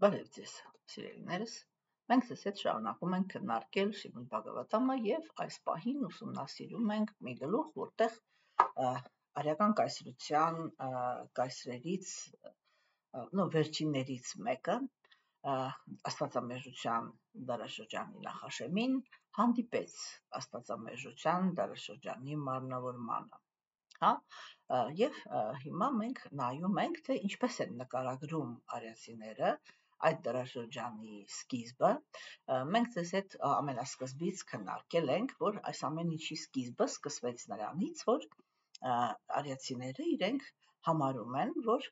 Բարև ձեզ, սիրելիներս։ Մենք ձեզ հետ շարունակում ենք քննարկել Շիրուն Բհագավատամը եւ այս պահին ուսումնասիրում ենք մի գլուխ, որտեղ արական կայսրության կայսրերից վերջիններից մեկը աստվածամեժության դարաշրջանի նախաշեմին հանդիպեց աստվածամեժության դարաշրջանի մարմնավորմանը։ Եվ հիմա մենք նայում ենք, թե ինչպես են նկարագրում արիացիները այդ դարաշրջանի սկիզբը։ Մենք ձեզ հետ ամենասկզբից քննարկել ենք, որ այս ամեն ինչի սկիզբը սկսվեց նրանից, որ արիացիները իրենք համարում են, որ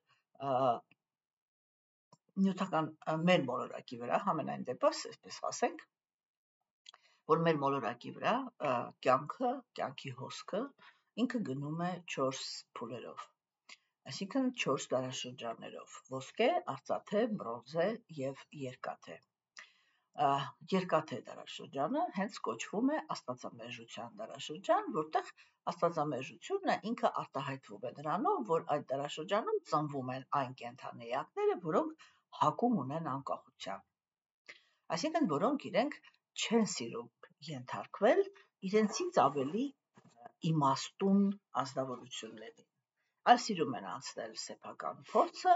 նյութական մեր մոլորակի վրա, համենայն դեպս, այսպես ասենք, որ մեր մոլորակի վրա կյանքի հոսքը ինքը գնում է 4 փուլերով, այսինքն 4 դարաշրջաններով՝ ոսկե, արծաթե, բրոնզե եւ երկաթե։ Երկաթե դարաշրջանը հենց կոչվում է աստվածամեժության դարաշրջան, որտեղ աստվածամեժությունը ինքը արտահայտվում է նրանով, որ այդ դարաշրջանում ծնվում են այն կենդանեակները, որոնք հակում ունեն անկախության, այսինքն որոնք իրենք չեն սիրում ենթարկվել իրենցից ավելի իմաստուն ազնվորություններին, այլ սիրում են անցնել սեփական փորձը,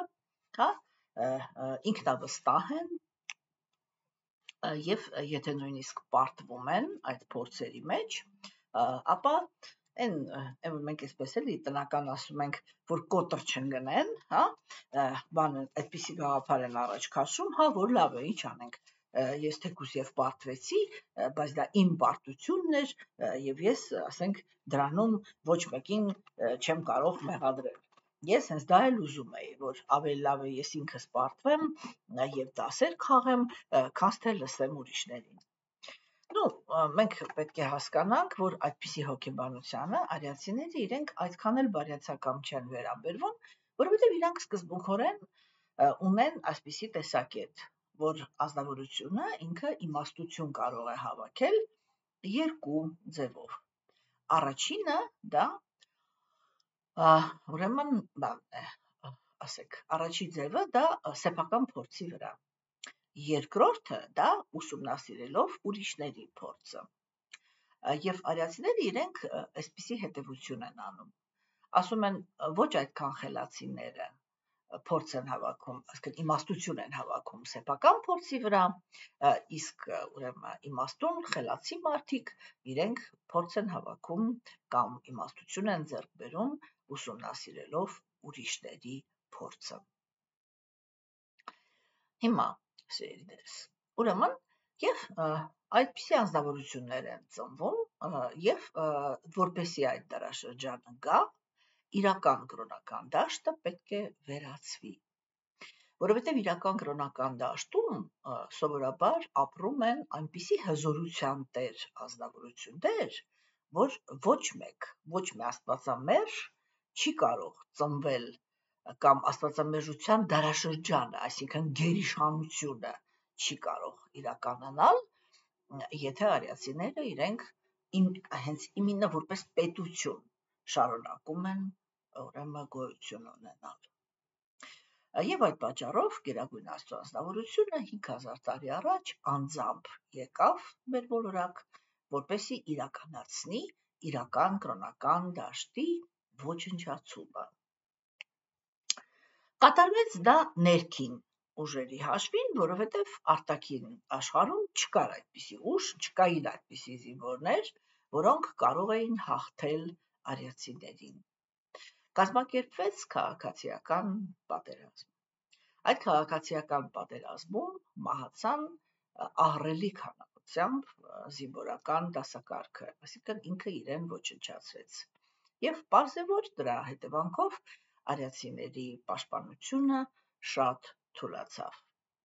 ինքնավստահ են եւ եթե նույնիսկ պարտվում են այդ փորձերի մեջ, ապա մենք այսպես էլի տնական ասում ենք, որ կոտր չընկնեն, բանը այդպիսի գաղափար են առաջ քաշում, որ լավ է, ինչ անենք, ես թեկուզ եւ պարտվեցի, բայց դա իմ պարտությունն էր եւ ես, ասենք, դրանում ոչ մեկին չեմ կարող մեղադրել։ Ես հենց դա էլ ուզում էի, որ ավելի լավ է ես ինքս պարտվեմ եւ դասեր քաղեմ, քան թե լսեմ ուրիշներին։ Մենք պետք է հասկանանք, որ այդպիսի հոգեբանությանը արիացիները իրենք այդքան էլ բարյացակամ չեն վերաբերվում, որովհետեւ իրանք սկզբունքորեն ունեն այսպիսի տեսակետ, որ ազնվորությունը ինքը իմաստություն կարող է հավաքել երկու ձևով։ Առաջինը դա ուրեմն ասեք, առաջի ձևը դա սեփական փորձի վրա։ Երկրորդը դա ուսումնասիրելով ուրիշների փորձը։ Եվ արիացիները իրենք այսպիսի հետևություն են անում։ Ասում են ոչ այդքան խելացիները փորձ են հավաքում, այսինքն իմաստություն են հավաքում սեփական փորձի վրա, իսկ ուրեմն իմաստուն խելացի մարդիկ իրենք փորձ են հավաքում կամ իմաստություն են ձեռք բերում ուսումնասիրելով ուրիշների փորձը։ Հիմա, սիրելիներս, ուրեմն եւ այդպիսի անձնավորություններ են ծնվում եւ որպեսի այդ դարաշրջանը գա, իրական կրոնական դաշտը պետք է վերացվի, որովհետև իրական կրոնական դաշտում սովորաբար ապրում են այնպիսի հզորության տեր ազնվորություններ, որ ոչ մի աստվածամերժ չի կարող ծնվել կամ աստվածամեժության դարաշրջանը, այսինքն գերիշխանությունը չի կարող իրականանալ, եթե արիացիները իրենք հենց իմինը որպես պետություն շարունակում են ուրեմն գոյություն ունենալ։ Եվ այդ պատճառով Գերագույն Աստծո ազնվորությունը 5000 տարի առաջ անձամբ եկավ մեր մոլորակ, որպեսզի իրականացնի իրական կրոնական դաշտի ոչնչացումը։ Կատարվեց դա ներքին ուժերի հաշվին, որովհետև արտաքին աշխարհում չկար այդպիսի ուժ, չկային այդպիսի զինվորներ, որոնք կարող էին հաղթել արիացիներին։ Կազմակերպվեց քաղաքացիական պատերազմ։ Այդ քաղաքացիական պատերազմում մահացան ահռելի քանակությամբ զինվորական դասակարգը, այսինքն ինքը իրեն ոչնչացրեց։ Եվ պարզ է, որ դրա հետևանքով արիացիների պաշտպանությունը շատ թուլացավ։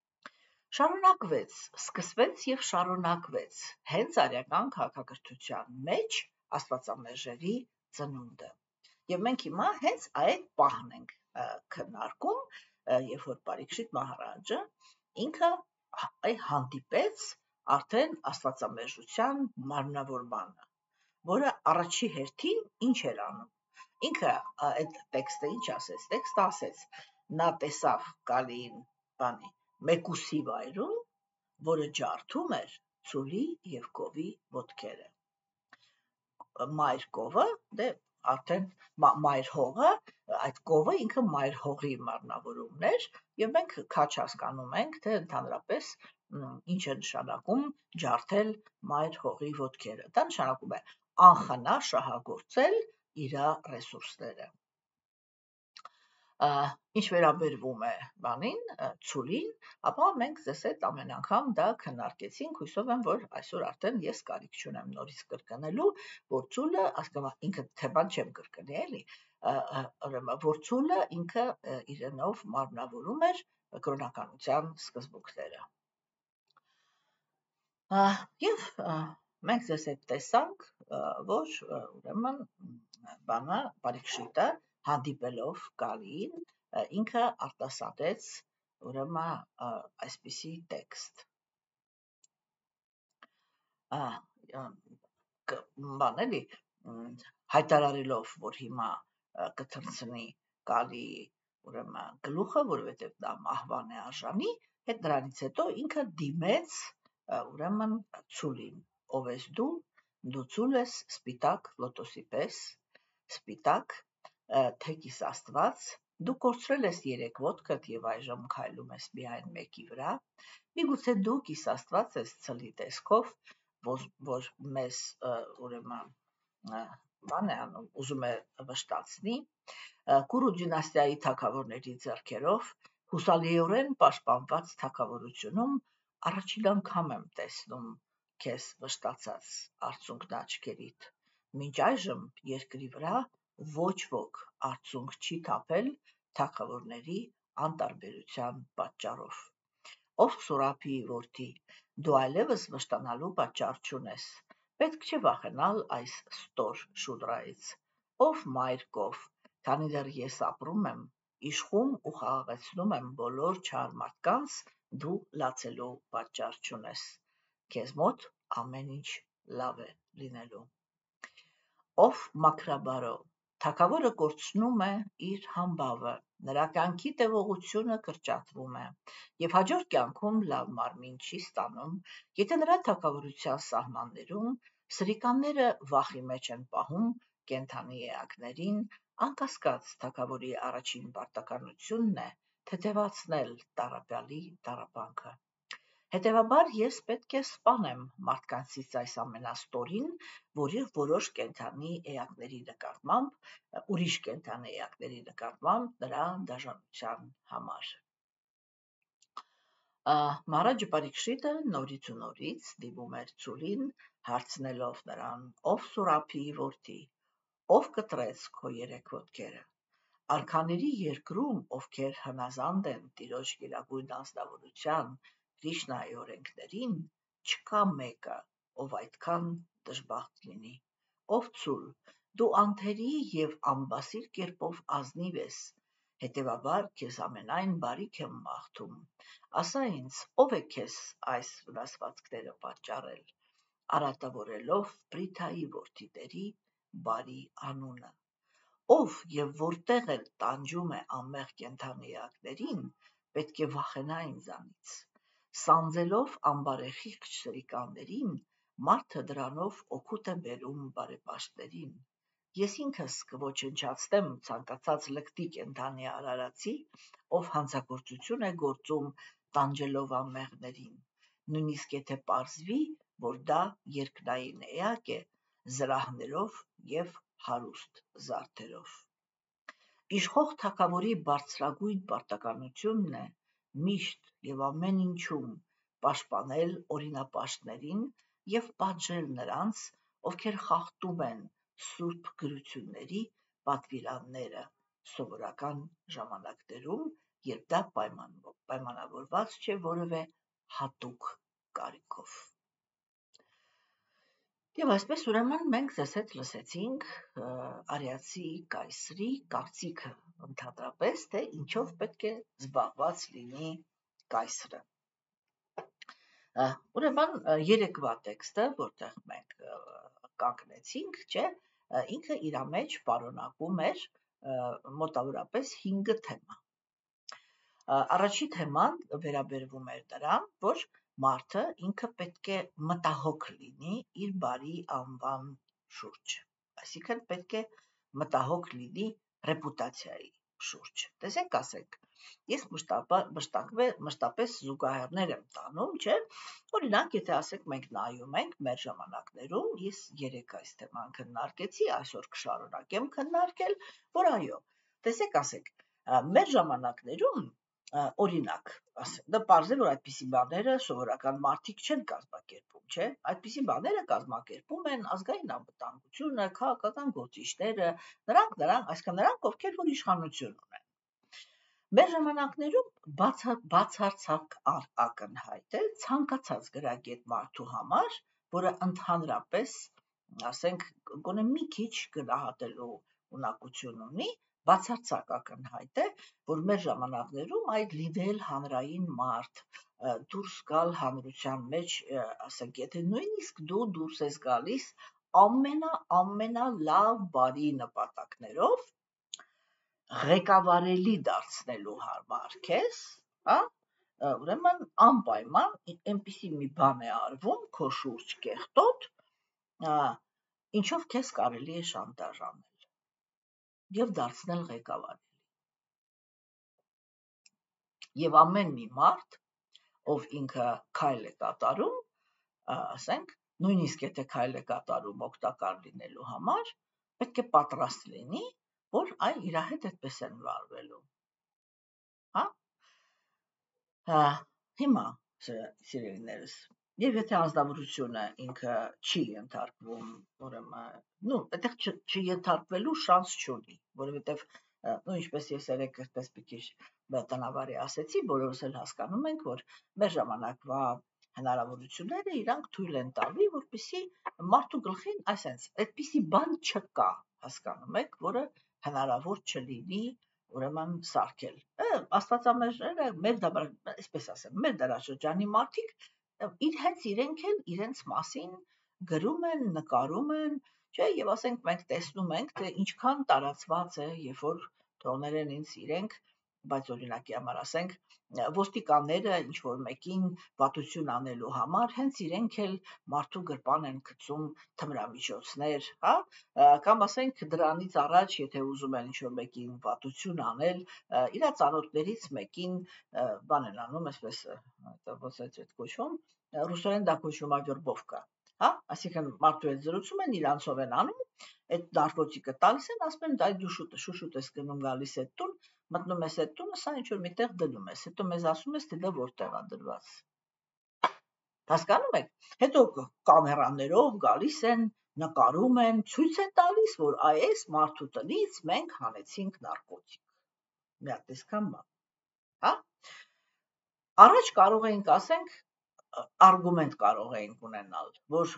Սկսվեց եւ շարունակվեց հենց արիական քաղաքակրթության մեջ աստվածամերժերի ծնունդը։ Եվ մենք հիմա հենց այդ պահն ենք քննարկում, երբ որ Պարիքշիտ մահարաջը ինքը հանդիպեց արդեն աստվածամեժության մարմնավորմանը, որը առաջի հերթին ինչ էր անում։ Ինքը այդ տեքստը ինչ ասեց, տեքստը ասեց, նա տեսավ Գալիին մեկուսի վայրում, որը ջարդում էր ցուլի և կովի ոտքերը։ Մայր կովը, արդեն մայր հողը, այդ կովը ինքը մայր հողի մարմնավորումն էր, և մենք քաչ հասկանում ենք, թե ընդհանրապես ինչ է նշանակում ջարդել մայր հողի ոտքերը։ Դա նշանակում է անխնա շահագործել իր ռեսուրսները։ Ինչ վերաբերվում է ցուլին, ապա մենք ձեզ հետ ամեն անգամ դա քննարկեցինք, հույսով եմ, որ այսօր արդեն ես կարիք չունեմ նորից կրկնելու, որ ցուլը, ինքը թե բան չեմ կրկնի, էլի, որ ցուլը ինքը իրենով մարմնավորում էր կրոնականության սկզբունքները։ Եվ մենք ձեզ հետ տեսանք, որ ուրեմն Պարիքշիտը հանդիպելով Կալիին, ինքը արտասանեց ուրեմն այսպիսի տեքստ։ Էլի, հայտարարելով, որ հիմա կթռցնի Կալիի ուրեմն գլուխը, որովհետև դա մահվան է արժանի, հետ դրանից հետո ինքը դիմեց ուրեմն ցուլին, ով ես դու ցուլ ես սպիտակ լոտոսի պես, սպիտակ, թե կիս Աստված, դու կորցրել ես 3 ոտքդ և այժմ քայլում ես միայն մեկի վրա, միգուցե դու կիս Աստված ես ցլի տեսքով, որ մեզ ուրեմն ուզում է վշտացնի, Կուրու դինաստիայի թագավորների ձեռքերով հուսալիորեն պաշտպանված թագավորությունում առաջին անգամ եմ տեսնում քեզ վշտացած արցունքն աչքերիդ։ Մինչ այժմ երկրի վրա ոչ ոք արցունք չի թափել թագավորների անտարբերության պատճառով։ Ով Սուրափիի որդի, դու այլևս վշտանալու պատճառ չունես, պետք չէ վախենալ այս ստոր շուդրայից։ Ով մայր կով, քանի դեռ ես ապրում եմ, իշխում ու խաղաղեցնում եմ բոլոր չար մարդկանց, դու լացելու պատճառ չունես, քեզ մոտ ամեն ինչ լավ է լինելու։ Ով մաքրաբարո, թագավորը կորցնում է իր համբավը, նրա կյանքի տևողությունը կրճատվում է, և հաջորդ կյանքում լավ մարմին չի ստանում, եթե նրա թագավորության սահմաններում սրիկանները վախի մեջ են պահում կենդանի էակներին, անկասկած թագավորի առաջին պարտականությունն է թեթևացնել տառապյալի տառապանքը։ Հետևաբար ես պետք է սպանեմ մարդկանցից այս ամենաստորին, որոշ կենդանի էակների նկատմամբ, ուրիշ կենդանի էակների նկատմամբ նրա դաժանության համար։ Մահարաջա Պարիքշիտը նորից ու նորից դիմում էր ցուլին, հարցնելով նրան. ով Սուրափիի որդի, ով կտրեց քո 3 ոտքերը։ Արքաների երկրում, ովքեր հնազանդ են Տիրոջ գերագույն անձնավորության Կրիշնայի օրենքներին, չկա մեկը, ով այդքան դժբախտ լինի։ Ով ցուլ, դու անթերի և անբասիր կերպով ազնիվ ես, հետևաբար քեզ ամենայն բարիք եմ մաղթում։ Ասա ինձ, ով է քեզ այս վնասվածքները պատճառել, արատավորելով Պրիթայի որդիների բարի անունը։ Ով և որտեղ էլ տանջում է անմեղ կենդանի էակներին, պետք է վախենա ինձանից։ Սանձելով անբարեխիղճ սրիկաններին, մարդը դրանով օգուտ է բերում բարեպաշտներին։ Ես ինքս կոչնչացնեմ ցանկացած լկտի կենդանի արարածի, ով հանցագործություն է գործում տանջելով անմեղներին, նույնիսկ եթե պարզվի, որ դա երկնային էակ է զրահներով և հարուստ զարդերով։ Իշխող թագավորի բարձրագույն պարտականությունն է միշտ և ամեն ինչում պաշտպանել օրինապաշտներին և պատժել նրանց, ովքեր խախտում են սուրբ գրությունների պատվիրանները սովորական ժամանակներում, երբ դա պայմանավորված չէ որևէ հատուկ կարիքով։ Եվ այսպես ուրեմն մենք ձեզ հետ լսեցինք արիացի կայսրի կարծիքը ընդհանրապես, թե ինչով պետք է զբաղված լինի կայսրը։ Ուրեմն երեկվա տեքստը, որտեղ մենք կանգնեցինք, ինքը իր մեջ պարունակում էր մոտավորապես 5 թեմա։ Առաջի թեման վերաբերվում էր դրան, որ մարդը ինքը պետք է մտահոգ լինի իր բարի անվան շուրջ, այսինքն պետք է մտահոգ լինի ռեպուտացիայի շուրջ։ Տեսեք, ասենք, ես մշտապես զուգահեռներ եմ տանում, չէ՞։ Օրինակ, եթե ասենք մենք նայում ենք մեր ժամանակներում, ես երեկ այս թեման քննարկեցի, այսօր կշարունակեմ քննարկել, որ այո, տեսեք, ասենք, մեր ժամանակներում օրինակ, ասենք, դա պարզ է, որ այդպիսի բաները սովորական մարդիկ չեն կազմակերպում, չէ՞։ Այդպիսի բաները կազմակերպում են ազգային անվտանգությունը, քաղաքական գործիչները, նրանք, ովքեր որ իշխանություն ունեն։ Մեր ժամանակներում բացարձակ ակնհայտ է ցանկացած գրագետ մարդու համար, որը ընդհանրապես, ասենք, գոնե մի քիչ գնահատելու ունակություն ունի, բացարձակ ակնհայտ է, որ մեր ժամանակներում այդ լինել հանրային մարդ, դուրս գալ հանրության մեջ, ասենք, եթե նույնիսկ դու դուրս ես գալիս ամենալավ բարի նպատակներով, ղեկավարելի դարձնելու համար քեզ, ուրեմն անպայման այնպիսի մի բան է արվում քո շուրջ կեղտոտ, ինչով քեզ կարելի է շանտաժանել եւ դարձնել ղեկավարելի։ Եվ ամեն մի մարդ, ով ինքը քայլ է կատարում, ասենք, նույնիսկ եթե քայլ է կատարում օգտակար լինելու համար, պետք է պատրաստ լինի, որ այ իր հետ այդպես են վարվելու։ Հիմա, սիրելիներս, եւ եթե անձնավորությունը ինքը չի ենթարկվում, ուրեմն, այդտեղ չենթարկվելու շանս չունի, որովհետեւ ինչպես ես երեք այսպես մի քիչ տնավարի ասեցի, բոլորս էլ հասկանում ենք, որ մեր ժամանակվա հնարավորությունները իրանք թույլ են տալի, որպեսզի մարդու գլխին, այսպես, այդպիսի բան չկա, հասկանում եք, որը հնարավոր չլինի ուրեմն սարքել։ Աստվածամերները, այսպես ասեմ, մեր դարաշրջանի մարդիկ հենց իրենք էլ իրենց մասին գրում են, նկարում են, չէ, եւ ասենք մենք տեսնում ենք, թե ինչքան տարածված է, երբ որ թողներ են ինձ իրենք, բայց օրինակի համար ասենք, ոստիկանները ինչ որ մեկին վատություն անելու համար հենց իրենք էլ մարդու գրպան են գցում թմրամիջոցներ, կամ ասենք դրանից առաջ, եթե ուզում են ինչ որ մեկին վատություն անել, իր ծանոթներից մեկին բան են անում, այսպես, ոնց է այդ կոչվում, ռուսերեն դա կոչվում է վերբովկա, այսինքն մարդու հետ զրուցում են, իրանցով են անում, այդ նարկոտիկը տալիս են, ասում են, այ դու շուշուտ ես գնում գալիս այդ տուն, մտնում ես այդ տունը, սա ինչ որ միտեղ դնում ես, հետո մեզ ասում ես, թե դա որտեղ է դրված։ Հասկանում եք։ Հետո կամերաներով գալիս են, նկարում են, ցույց են տալիս, որ այս մարդու տնից մենք հանեցինք նարկոտիկ։ Մի հատ տեսքան բան։ Առաջ կարող էինք ասենք արգումենտ կարող էինք ունենալ, որ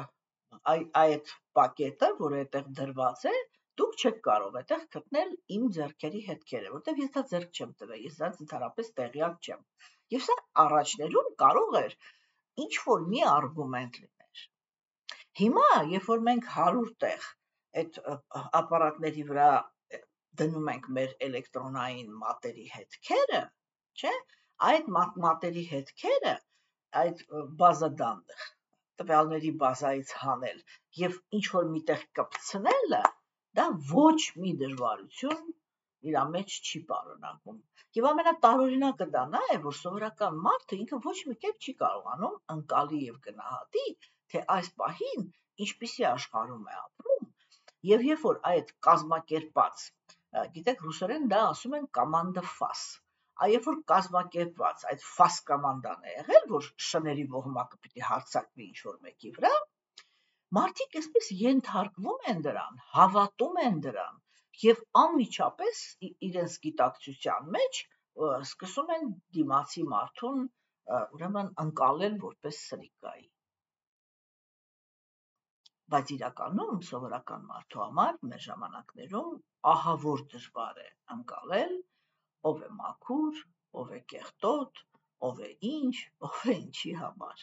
այդ պակետը, որը այդտեղ դրված է, դուք չեք կարող այդտեղ գտնել իմ ձեռքերի հետքերը, որտեղ ես դա ձեռք չեմ տվել, ես դա ընդհանրապես տեղյակ չեմ։ Եվ սա առաջներում կարող էր ինչ որ մի արգումենտ լիներ։ Հիմա, երբ որ մենք 100 տեղ այդ ապարատների վրա դնում ենք մեր էլեկտրոնային մատերի հետքերը, չէ՞, այդ մատերի հետքերը, այդ բազադան տվյալների բազայից հանել եւ ինչ որ միտեղ կպցնելը, դա ոչ մի դժվարություն իր մեջ չի պարունակում։ Եվ ամենատարօրինակը դա նա է, որ սովորական մարդը ինքը ոչ մի կերպ չի կարողանում ընկալի եւ գնահատի, թե այս պահին ինչպիսի աշխարհում է ապրում, եւ երբ որ այդ կազմակերպած, գիտեք, ռուսերեն դա ասում են կոմանդա ֆաս, երբ որ կազմակերպված այդ ֆաս կոմանդան է եղել, որ շների ոհմակը պիտի հարձակվի ինչ որ մեկի վրա, մարդիկ այսպես ենթարկվում են դրան, հավատում են դրան եւ անմիջապես իրենց գիտակցության մեջ սկսում են դիմացի մարդուն ուրեմն ընկալել որպես սրիկայի։ Բայց իրականում սովորական մարդու համար մեր ժամանակներում ահավոր դժվար է ընկալել ով է մաքուր, ով է կեղտոտ, ով է ինչ, ով է ինչի համար,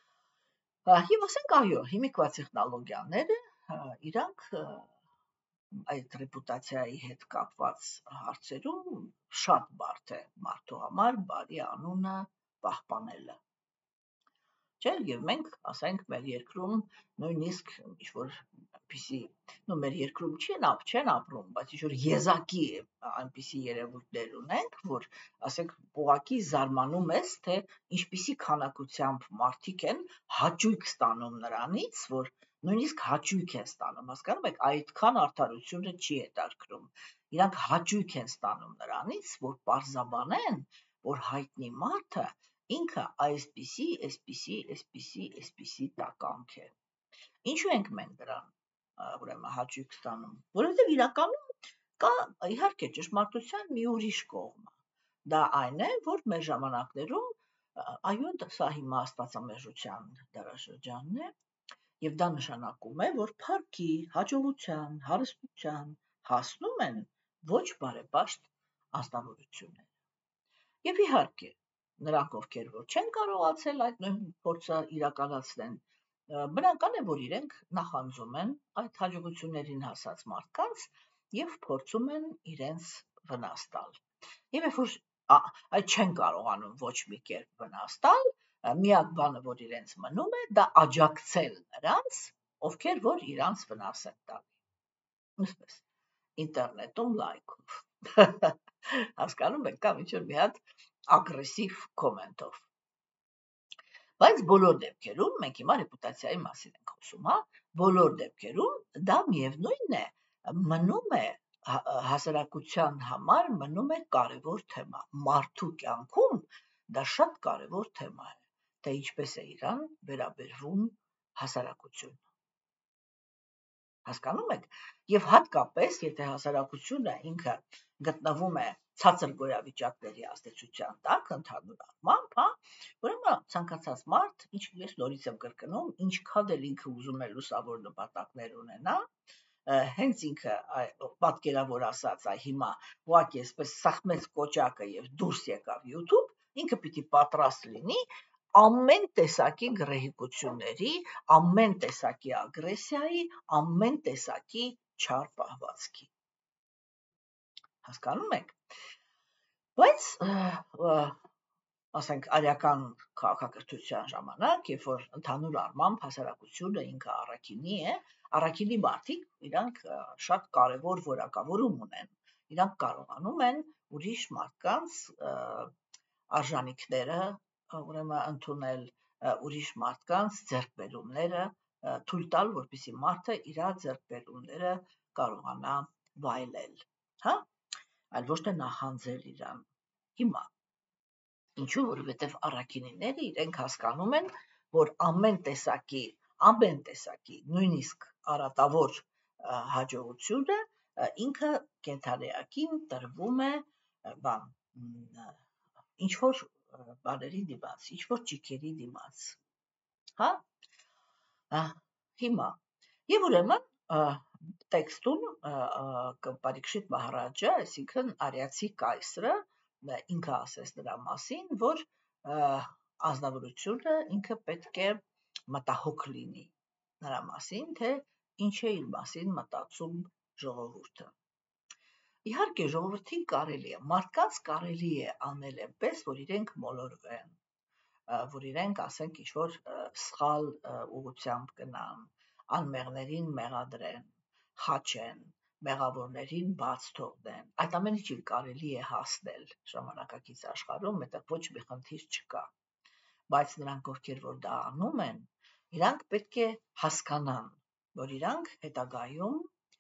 Եվ ասենք այո, հիմիկվա տեխնոլոգիաները իրանք այդ ռեպուտացիայի հետ կապված հարցերում շատ բարդ է մարդու համար բարի անունը պահպանելը։ Չէ՞, եւ մենք, ասենք, մեր երկրում նույնիսկ ինչ-որ այնպիսի, մեր երկրում չեն ապրում, բայց ինչ-որ եզակի այնպիսի երևույթներ ունենք, որ, ասենք, ուղղակի զարմանում ես, թե ինչպիսի քանակությամբ մարդիկ են հաճույք ստանում նրանից, որ նույնիսկ հաճույք են ստանում, հասկանում եք, այդքան արդարությունը չի հետաքրքրում։ Իրանք հաճույք են ստանում նրանից, որ պարզաբանեն, որ հայտնի մարդը ինքը այսպիսի տականք է։ Ինչու ենք մենք դրան ուրեմն հաճույք ստանում, որովհետև իրականում կա իհարկե ճշմարտության մի ուրիշ կողմը։ Դա այն է, որ մեր ժամանակներում, այո, սա հիմա աստվածամերժության դարաշրջանն է, եւ դա նշանակում է, որ փառքի, հաջողության, հարստության հասնում են ոչ բարեպաշտ անձնավորությունները։ Եվ իհարկե, նրանք, ովքեր որ չեն կարողացել այդ նույն փորձը իրականացնեն, բնական է, որ իրենք նախանձում են այդ հաջողություններին հասած մարդկանց եւ փորձում են իրենց վնաս տալ։ Եվ երբ որ այդ չեն կարողանում ոչ մի կերպ վնաս տալ, միակ բանը, որ իրենց մնում է, դա աջակցել նրանց, ովքեր որ իրանց վնաս են տալի։ Ինչպես ինտերնետում լայքով։ Հասկանում եք, կամ ինչ-որ մի հատ ագրեսիվ կոմենտով։ Բայց բոլոր դեպքերում, մենք հիմա ռեպուտացիայի մասին ենք խոսում, բոլոր դեպքերում դա միևնույնն է, մնում է հասարակության համար մնում է կարևոր թեմա։ Մարդու կյանքում դա շատ կարևոր թեմա է, թե ինչպես է իրան վերաբերվում հասարակությունը։ Հասկանում եք, եւ հատկապես, եթե հասարակությունը ինքը գտնվում է ցածր գոյավիճակների ազդեցության տակ, ընդհանուր առմամբ, ուրեմն ցանկացած մարդ, ես նորից եմ կրկնում, ինչքան էլ ինքը ուզում է լուսավոր նպատակներ ունենա, հենց ինքը պատկերավոր ասած, հիմա ուղղակի այսպես սախմեց կոճակը եւ դուրս եկավ YouTube, ինքը պիտի պատրաստ լինի ամեն տեսակի գռեհկությունների, ամեն տեսակի ագրեսիայի, ամեն տեսակի չար պահվածքի։ Հասկանում եք։ Բայց ասենք արական քաղաքակրթության ժամանակ, երբ որ ընդհանուր առմամբ հասարակությունը ինքը առաքինի է, առաքինի մարդիկ իրանք շատ կարևոր որակավորում ունեն։ Իրանք կարողանում են ուրիշ մարդկանց արժանինքները ուրեմն ընդունել, ուրիշ մարդկանց ձեռքբերումները թույլ տալ, որպեսզի մարդը իր ձեռքբերումները կարողանա վայելել, այլ ոչ թե նախանձել իրան։ Հիմա ինչու, որովհետև առաքինիները իրենք հասկանում են, որ ամեն տեսակի, նույնիսկ արատավոր հաջողությունը ինքը կենթանիակին տրվում է ինչ-որ բաների դիմաց, ինչ-որ ճիքերի դիմաց։ Հիմա, եւ ուրեմն տեքստում Պարիկշիտ Մահարաջը, այսինքն արիացի կայսրը, ինքը ասես նրա մասին, որ անձնավորությունը ինքը պետք է մտահոգ լինի նրա մասին, թե ինչ է իր մասին մտածում ժողովուրդը։ Իհարկե, ժողովրդին կարելի է, մարդկանց կարելի է անել այնպես, որ իրենք մոլորվեն, որ իրենք, ասենք, ինչ-որ սխալ ուղղությամբ գնան, անմեղներին մեղադրեն, խաչեն, մեղավորներին բաց թողնեն, այդ ամեն ինչին կարելի է հասնել ժամանակակից աշխարհում, այդտեղ ոչ մի խնդիր չկա, բայց նրանք, ովքեր որ դա անում են, իրանք պետք է հասկանան, որ իրանք հետագայում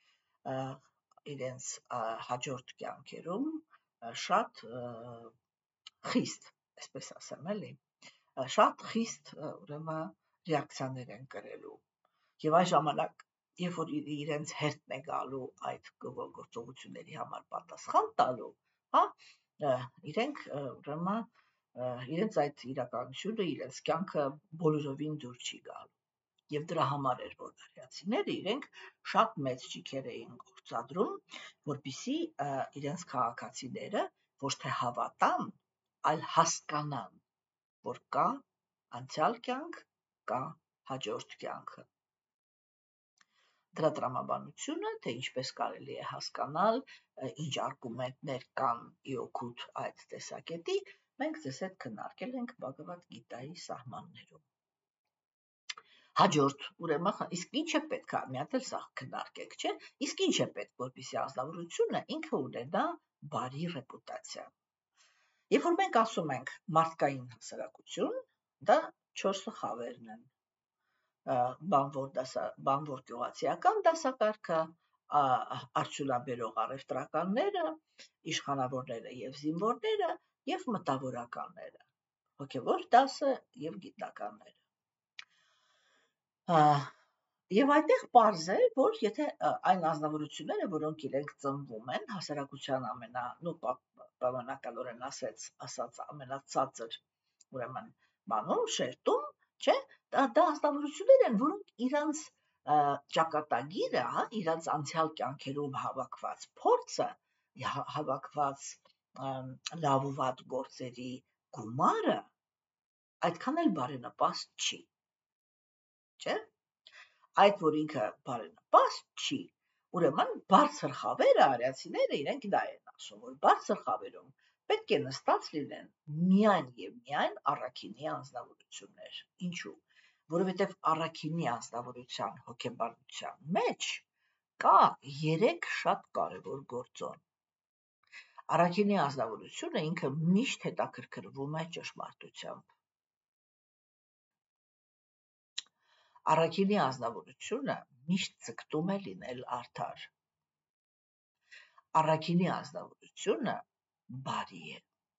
իրենց հաջորդ կյանքերում շատ խիստ, այսպես ասեմ, էլի, շատ խիստ ուրեմն ռեակցիաներ են կրելու, եւ այն ժամանակ, երբ որ իրենց հերթն է գալու այդ գործողությունների համար պատասխան տալու, իրենք ուրեմն իրենց այդ իրականությունը, իրենց կյանքը բոլորովին դուր չի գալու։ Եվ դրա համար էր, որ արիացիները իրենք շատ մեծ ճիքեր էին գործադրում, որպեսզի իրենց քաղաքացիները ոչ թե հավատան, այլ հասկանան, որ կա անցյալ կյանք, կա հաջորդ կյանքը։ դրա տրամաբանությունը, թե ինչպես կարելի է հասկանալ, ինչ արգումենտներ կան ի օգուտ այդ տեսակետի, մենք ձեզ հետ քննարկել ենք Բhagavad Gita-ի սահմաններում։ Հաջորդ, ուրեմն, իսկ ինչ է պետք է, մի հատ էլ սա քննարկենք, չէ՞։ Իսկ ինչ է պետք, որպեսզի ազնվորությունը ինքը ունենա բարի ռեպուտացիա։ Երբ որ մենք ասում ենք մարդկային հասարակություն, դա 4 խավերն են։ Բանվոր գյուղացիական դասակարգը, արդյունաբերող առևտրականները, իշխանավորները եւ զինվորները եւ մտավորականները, հոգեվոր դասը եւ գիտնականները։ Եվ այդտեղ պարզ է, որ եթե այն ազնվորությունները, որոնք իրենք ծնվում են հասարակության պայմանականորեն ասած ամենացածր, ուրեմն բանում, շերտում, չէ, դա ազնվորություններ են, որոնք իրանց ճակատագիրը, իրանց անցյալ կյանքերում հավաքված փորձը, հավաքված լավ ու վատ գործերի գումարը այդքան էլ բարենպաստ չի, չէ։ Այդ որ ինքը բարենպաստ չի, ուրեմն բարձր խավերը արիացիները իրենք դա են ասում, որ բարձր խավերում պետք է նստած լինեն միայն եւ միայն առաքինի անձնավորություններ։ Ինչու՞։ Որովհետեւ առաքինի անձնավորության հոգեբանության մեջ կա 3 շատ կարևոր գործոն։ Առաքինի անձնավորությունը ինքը միշտ հետաքրքրվում է ճշմարտությամբ։ Առաքինի անձնավորությունը միշտ ձգտում է լինել արդար։ Առաքինի անձնավորությունը բարի է։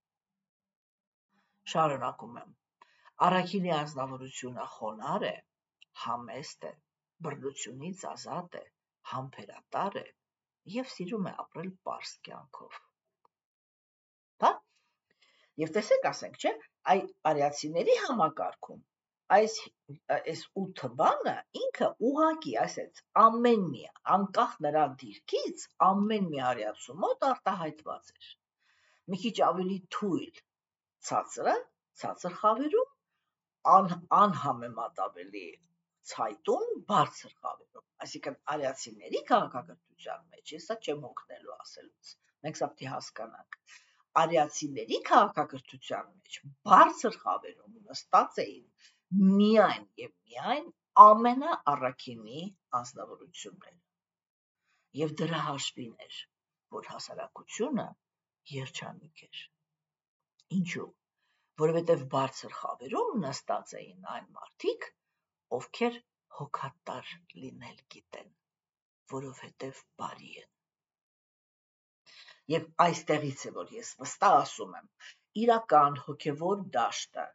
Շարունակում եմ։ Առաքինի անձնավորությունը խոնարհ է, համեստ է, բռնությունից ազատ է, համբերատար է եւ սիրում է ապրել պարզ կյանքով։ Հա՞։ Եվ տեսեք, ասենք, չէ, այ արիացիների համակարգում այս 8 բանը ինքը ուղղակի, այսպես, ամեն մի, անկախ նրա դիրքից, ամեն մի արիացու մոտ արտահայտված էր։ Մի քիչ ավելի թույլ ցածր խավերում, անհամեմատ ավելի ցայտուն բարձր խավերում, այսինքն արիացիների քաղաքակրթության մեջ, ես սա չեմ օգնելու ասելուց, մենք սա պետք է հասկանանք, արիացիների քաղաքակրթության մեջ բարձր խավերում նստած էին միայն եւ միայն ամենաառաքինի անձնավորությունները։ Եվ դրա հաշվին էր, որ հասարակությունը երջանիկ էր։ Ինչու՞։ Որովհետև բարձր խավերում նստած էին այն մարդիկ, ովքեր հոգատար լինել գիտեն, որովհետև բարի են։ Եվ այստեղից է, որ ես վստահ ասում եմ, իրական հոգևոր դաշտը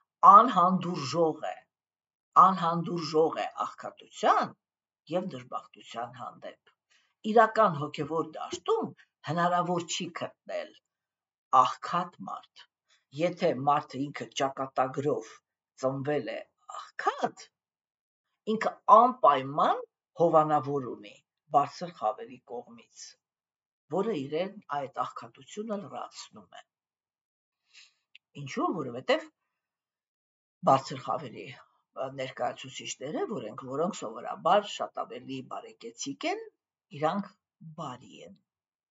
անհանդուրժող է աղքատության եւ դժբախտության հանդեպ։ Իրական հոգևոր դաշտում հնարավոր չի գտնել աղքատ մարդ։ Եթե մարդը ինքը ճակատագրով ծնվել է աղքատ, ինքը անպայման հովանավոր ունի բարձր խավերի կողմից, որը իրեն այդ աղքատությունը լրացնում է։ Ինչու՞, որովհետև բարձր խավերի ներկայացուցիչները, որոնք սովորաբար շատ ավելի բարեկեցիկ են, իրանք բարի են։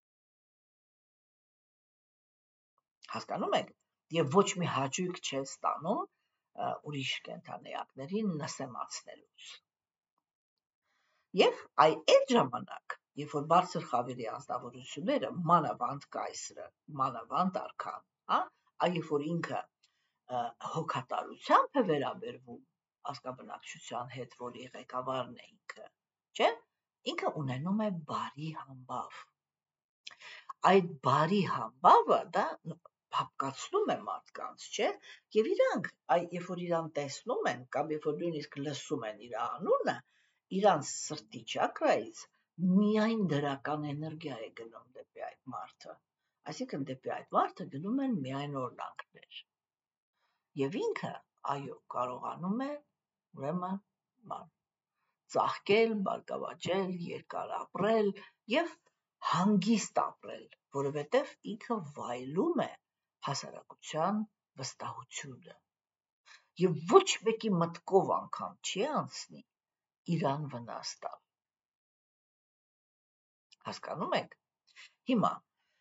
Հասկանում եք, եւ ոչ մի հաճույք չեն ստանում ուրիշ կենդանիակներին նսեմացնելուց։ Եվ այդ ժամանակ, երբ որ բարձր խավերի անձնավորությունները, մանավանդ կայսրը, մանավանդ արքան, երբ որ ինքը հոգատարությամբ է վերաբերվում ազգաբնակչության հետ, որի ղեկավարն է ինքը, չէ՞, ինքը ունենում է բարի համբավ։ Այդ բարի համբավը դա հապկացնում է մարդկանց, չէ՞, եւ իրանք, երբ որ իրան տեսնում են կամ երբ որ նույնիսկ լսում են իր անունը, իրանց սրտի չակրայից միայն դրական էներգիա է գնում դեպի այդ մարդը։ Այսինքն դեպի այդ մարդը գնում են միայն օրհնանքներ։ Եվ ինքը, այո, կարողանում է, ուրեմն, ծաղկել, բարգավաճել, երկար ապրել եւ հանգիստ ապրել, որովհետեւ ինքը վայելում է հասարակության վստահությունը։ Եվ ոչ մեկի մտքով անգամ չի անցնի իրան վնաս տալ։ հասկանում եք։ Հիմա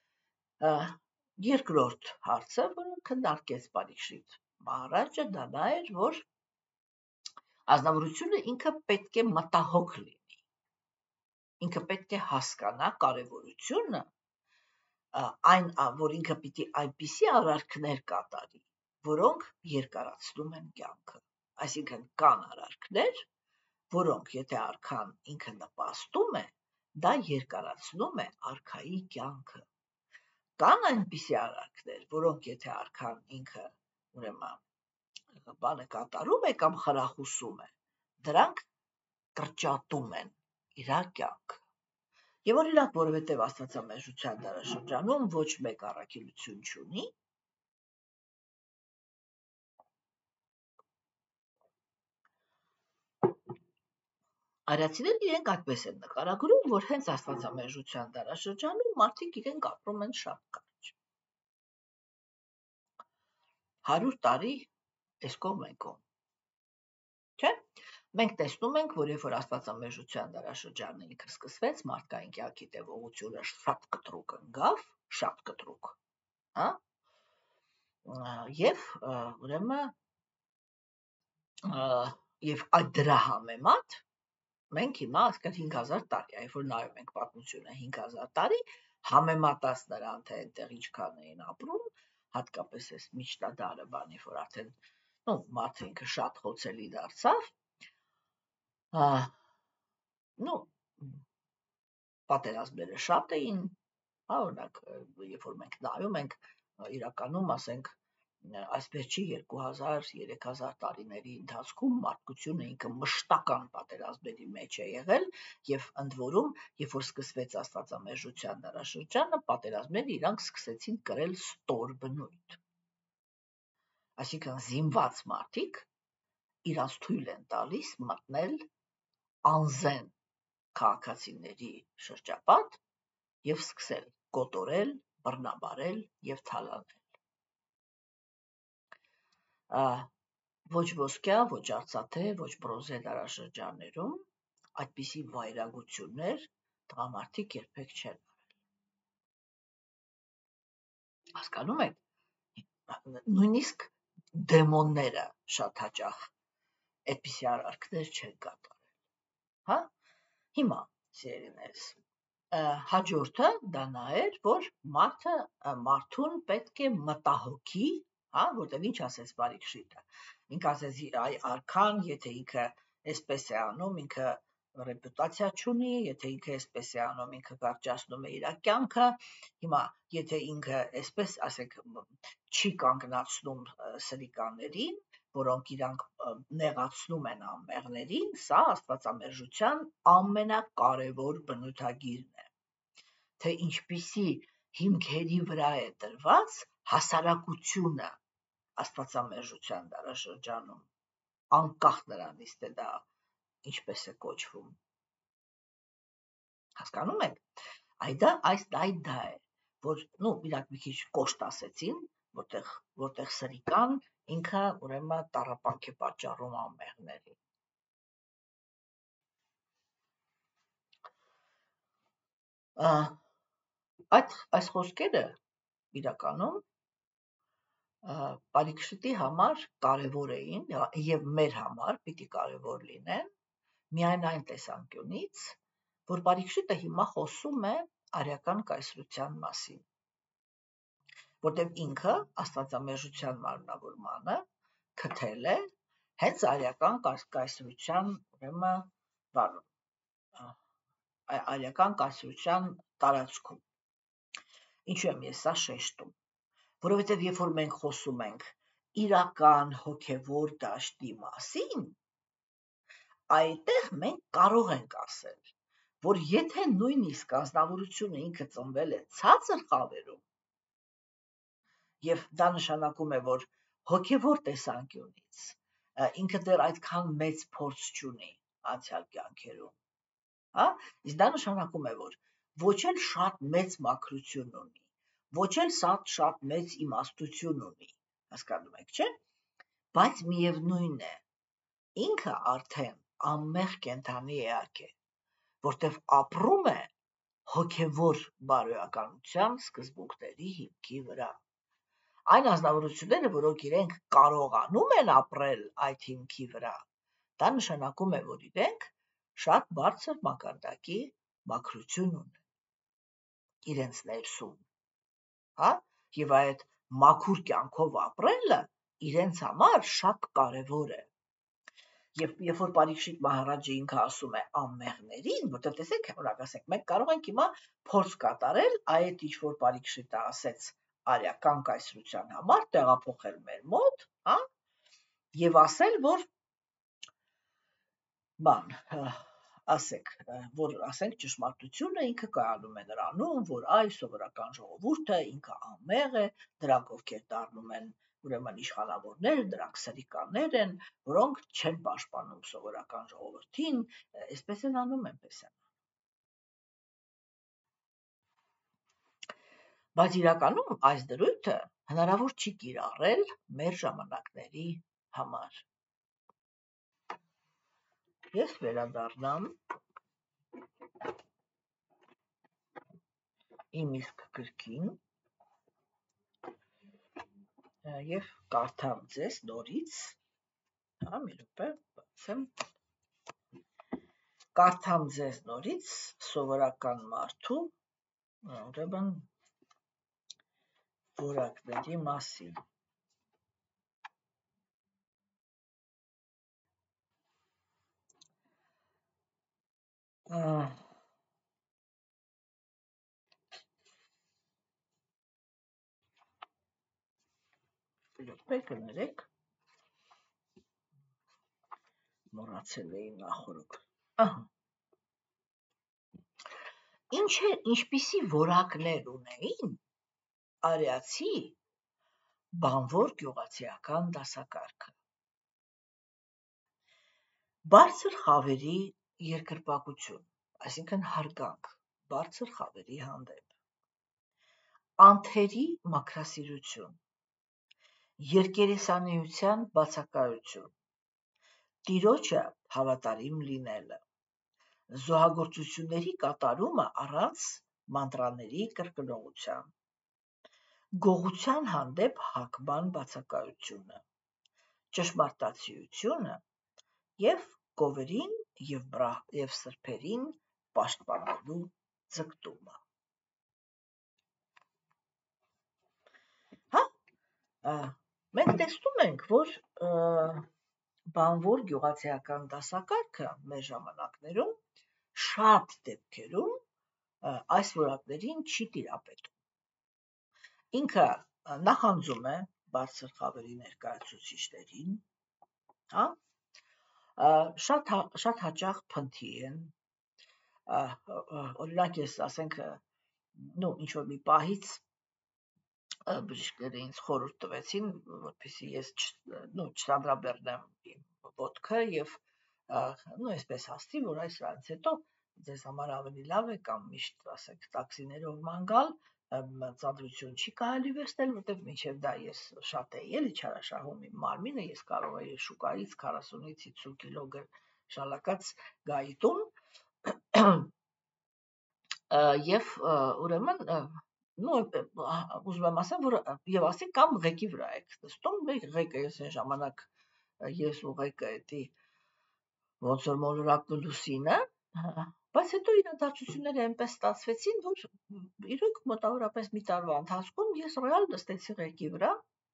երկրորդ հարցը, որը քննարկեց Պարիգշիտ Մահարաջը, դա նա էր, որ ազնվորությունը ինքը պետք է մտահոգ լինի, ինքը պետք է հասկանա կարևորությունը, այն, որ ինքը պիտի այնպիսի արարքներ կատարի, որոնք երկարացնում են կյանքը, այսինքն կան արարքներ, որոնք եթե արքան ինքը նպաստում է, դա երկարացնում է արքայի կյանքը։ Կան այնպիսի արարքներ, որոնք եթե արքան ինքը ուրեմն բանը կատարում է կամ խրախուսում է, դրանք կրճատում են իր կյանքը։ Եվ օրինակ, որովհետև Աստվածամեժության դարաշրջանում ոչ մեկ առաքելություն չունի, արիացիները իրենք այդպես են նկարագրում, որ հենց Աստվածամեժության դարաշրջանում մարդիկ իրենք ապրում են շատ կարճ։ 100 տարի այս կողմ այն կողմ։ Չէ՞։ Մենք տեսնում ենք, որ երբ որ Աստվածամեժության դարաշրջանը ինքը սկսվեց, մարդկային կյանքի տևողությունը շատ կտրուկ ընկավ, շատ կտրուկ, հա? Եվ ուրեմն եւ այդ դրա համեմատ մենք հիմա այսքան 5000 տարի, երբ որ նայում ենք պատմությունը 5000 տարի, համեմատած նրան, թե այնտեղ ինչքան էին ապրում, հատկապես այս միջնադարը բանի, որ արդեն մարդը ինքը շատ խոցելի դարձավ, պատերազմները շատ էին, օրինակ, երբ որ մենք նայում ենք, իրականում, ասենք, այս վերջի 2000-3000 տարիների ընթացքում մարդկությունը ինքը մշտական պատերազմների մեջ է եղել եւ ընդ որում, երբ որ սկսվեց Աստվածամեժության դարաշրջանը, պատերազմները իրանք սկսեցին կրել ստոր բնույթ։ Այսինքն զինված մարդիկ իրանց թույլ են տալիս մտնել անզեն քաղաքացիների շրջապատ եւ սկսել կոտորել, բռնաբարել եւ թալանել։ Ոչ ոսկյա, ոչ արծաթե, ոչ բրոնզե դարաշրջաններում այդպիսի վայրագություններ տղամարդիկ երբեք չեն արել։ Հասկանում եք, նույնիսկ դեմոնները շատ հաճախ այդպիսի արարքներ չեն կատարել, հա։ Հիմա, սիրելիներս, հաջորդը դա նա էր, որ մարդուն պետք է մտահոգի, հա, որտեղ ինչ ասեց Պարիգշիտը, ինքը ասեց արքան, եթե ինքը այսպես է անում, ինքը ռեպուտացիա չունի, եթե ինքը այսպես է անում, ինքը կարճացնում է իր կյանքը, հիմա եթե ինքը այսպես, ասենք, չի կանգնացնում սրիկաներին, որոնք իրանք նեղացնում են անմեղներին, սա Աստվածամեժության ամենակարևոր բնութագիրն է, թե ինչպիսի հիմքերի վրա է դրված հասարակությունը Աստվածամեժության դարաշրջանում, անկախ նրանից, թե դա ինչպես է կոչվում։ Հասկանում եք, այդ դա է, որ իրանք մի քիչ կոշտ ասեցին, որտեղ սրիկան ինքը ուրեմն տառապանք է պատճառում անմեղներին։ Այս խոսքերը իրականում Պարիգշիտի համար կարևոր էին եւ մեր համար պիտի կարևոր լինեն միայն այն տեսանկյունից, որ Պարիգշիտը հիմա խոսում է արիական կայսրության մասին, որտեղ ինքը Աստվածամեժության մարմնավորմանը քթել է հենց արիական կայսրության, ուրեմն արիական կայսրության տարածքում։ Ինչու եմ ես սա շեշտում, որովհետև երբ որ մենք խոսում ենք իրական հոգևոր դաշտի մասին, այդտեղ մենք կարող ենք ասել, որ եթե նույնիսկ ազնվորությունը ինքը ծնվել է ցածր խավերում, եւ դա նշանակում է, որ հոգևոր տեսանկյունից ինքը դեռ այդքան մեծ փորձ չունի անցյալ կյանքերում, հա, իսկ դա նշանակում է, որ ոչ էլ շատ մեծ մաքրություն ունի, ոչ էլ շատ մեծ իմաստություն ունի, հասկանում եք, չէ՞, բայց միևնույն է, ինքը արդեն անմեղ կենդանի էակ է, որտեղ ապրում է հոգևոր բարոյականության սկզբունքների հիմքի վրա։ Այն անձնավորությունները, որոնք իրենք կարողանում են ապրել այդ հիմքի վրա, դա նշանակում է, որ իրենք շատ բարձր մակարդակի մաքրություն ունեն իրենց ներսում, հա, եւ այդ մաքուր կյանքով ապրելը իրենց համար շատ կարևոր է։ Եվ երբ որ Պարիքշիտ Մահարաջը ինքը ասում է անմեղներին, որտեղ տեսեք, օրինակ ասենք, մենք կարող ենք հիմա փորձ կատարել այդ ինչ որ Պարիքշիտը ասեց արիական կայսրության համար, տեղափոխել մեր մոտ, հա, եւ ասել, որ ասենք ճշմարտությունը ինքը կայանում է նրանում, որ այ սովորական ժողովուրդը ինքը անմեղ է, դրանք ովքեր դառնում են ուրեմն իշխանավորներ, դրանք սրիկաներ են, որոնք չեն պաշտպանում սովորական ժողովրդին, այսպես են անում, այնպես են։ Բայց իրականում այս դրույթը հնարավոր չի կիրառել մեր ժամանակների համար։ Ես վերադառնամ իմ իսկ գրքին եւ կարդամ ձեզ նորից, հա, մի րոպե, բացեմ, կարդամ ձեզ նորից սովորական մարդու, ուրեմն որակների մասին։ Րոպե կներեք, մոռացել էի նախորդ։ Ինչպիսի որակներ ունեին արիացի բանվոր գյուղացիական դասակարգը։ Բարձր խավերի երկրպագություն, այսինքն հարգանք բարձր խավերի հանդեպ, անթերի մաքրասիրություն, երկերեսանիության բացակայություն, տիրոջը հավատարիմ լինելը, զոհագործությունների կատարումը առանց մանտրաների կրկնողության, գողության հանդեպ հակման բացակայությունը, ճշմարտացիությունը և գովերին և սրբերին պաշտպանելու ձգտումը։ Մենք տեսնում ենք, որ բանվոր գյուղացիական դասակարգը մեր ժամանակներում շատ դեպքերում այս որակներին չի տիրապետում։ Ինքը նախանձում է բարձր խավերի ներկայացուցիչներին, հա, շատ հաճախ փնթի են, օրինակ ես ասենք, ինչ որ մի պահից բժիշկները ինձ խորհուրդ տվեցին, որպեսզի ես չծանրաբեռնեմ իմ ոտքը եւ այսպես հասցի, որ այս սրանից հետո ձեզ համար ավելի լավ է կամ միշտ ասենք տաքսիներով ման գալ, ծանրություն չի կարելի վերցնել, որտեղ մինչև դա ես շատ էի էլի չարաշահում իմ մարմինը, ես կարող էի շուկայից 40-ից 50 կիլոգրամ շալակած գայի տուն եւ ուրեմն ուզում եմ ասեմ, որ եւ ասենք կամ ղեկի վրա եք նստում, ղեկը ես այն ժամանակ ես ու ղեկը էդի ոնց որ մոլորակն ու լուսինը, բայց հետո իրադարձությունները այնպես ստացվեցին, որ իրոք մոտավորապես մի տարվա ընթացքում ես ռեալ նստեցի ղեկի վրա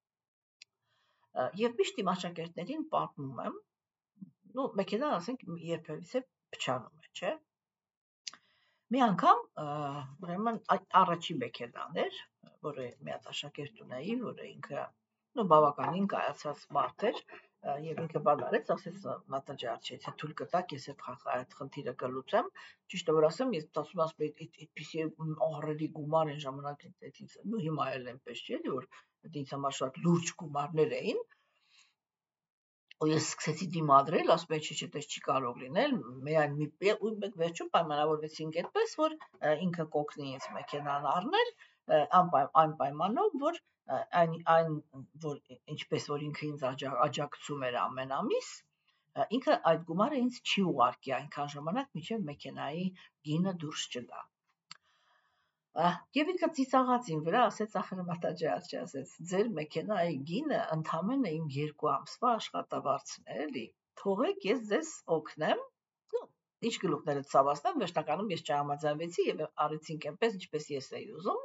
եւ միշտ իմ աշակերտներին պատմում եմ, մեքենան ասենք երբևիցե փչանում է, չէ՞։ Մի անգամ, ուրեմն առաջին մեքենան էր, որը մի հատ աշակերտ ունեի, որը ինքը բավականին կայացած մարդ էր, եւ ինքը բան արեց, ասեց Նատաջի, եթե թույլ կտաք, ես այդ խնդիրը կլուծեմ, ճիշտը որ ասեմ, ես ասում այդպիսի ահռելի գումար այն ժամանակ ինձ, հիմա էլ այնպես չի, էլի որ ինձ համար շատ լուրջ գումարներ էին, ու ես սկսեցի դիմադրել, ասում եմ, չէ, դες չի կարող լինել, միայն ու մենք վերջում պայմանավորվեցինք այդպես, որ ինքը կօգնի ինձ մեքենան առնել, այն պայմանով, որ այն որ ինչպես որ ինքը ինձ աջակցում էր ամեն ամիս, ինքը այդ գումարը ինձ չի ուղարկի այնքան ժամանակ, մինչև մեքենայի գինը դուրս չգա։ Եվ ինքը ծիծաղաց իմ վրա, ասեց ախրմատաջաց, ասեց ձեր մեքենայի գինը ընդամենը իմ 2 ամսվա աշխատավարձն է, էլի։ Թողեք ես ձեզ օգնեմ։ Ну, ինչ գլուխները ցավացնեմ, վերջնականում ես չհամաձայնվեցի եւ արեցինք այնպես, ինչպես ես էի ուզում։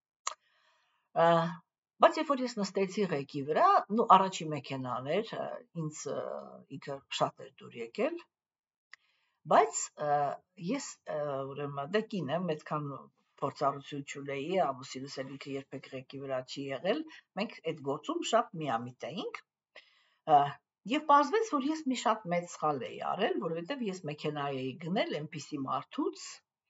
Բայց երբ որ ես նստեցի ղեկի վրա, ну, առաջի մեքենան էր, ինձ ինքը շատ էր դուր եկել, բայց ես ուրեմն դե կին եմ, այդքան փորձառություն չունեի, ամուսինս էլ ինքը երբեք ղեկի վրա չի եղել, մենք այդ գործում շատ միամիտ էինք, եւ պարզվեց, որ ես մի շատ մեծ սխալ էի արել, որովհետեւ ես մեքենա էի գնել այնպիսի մարդուց,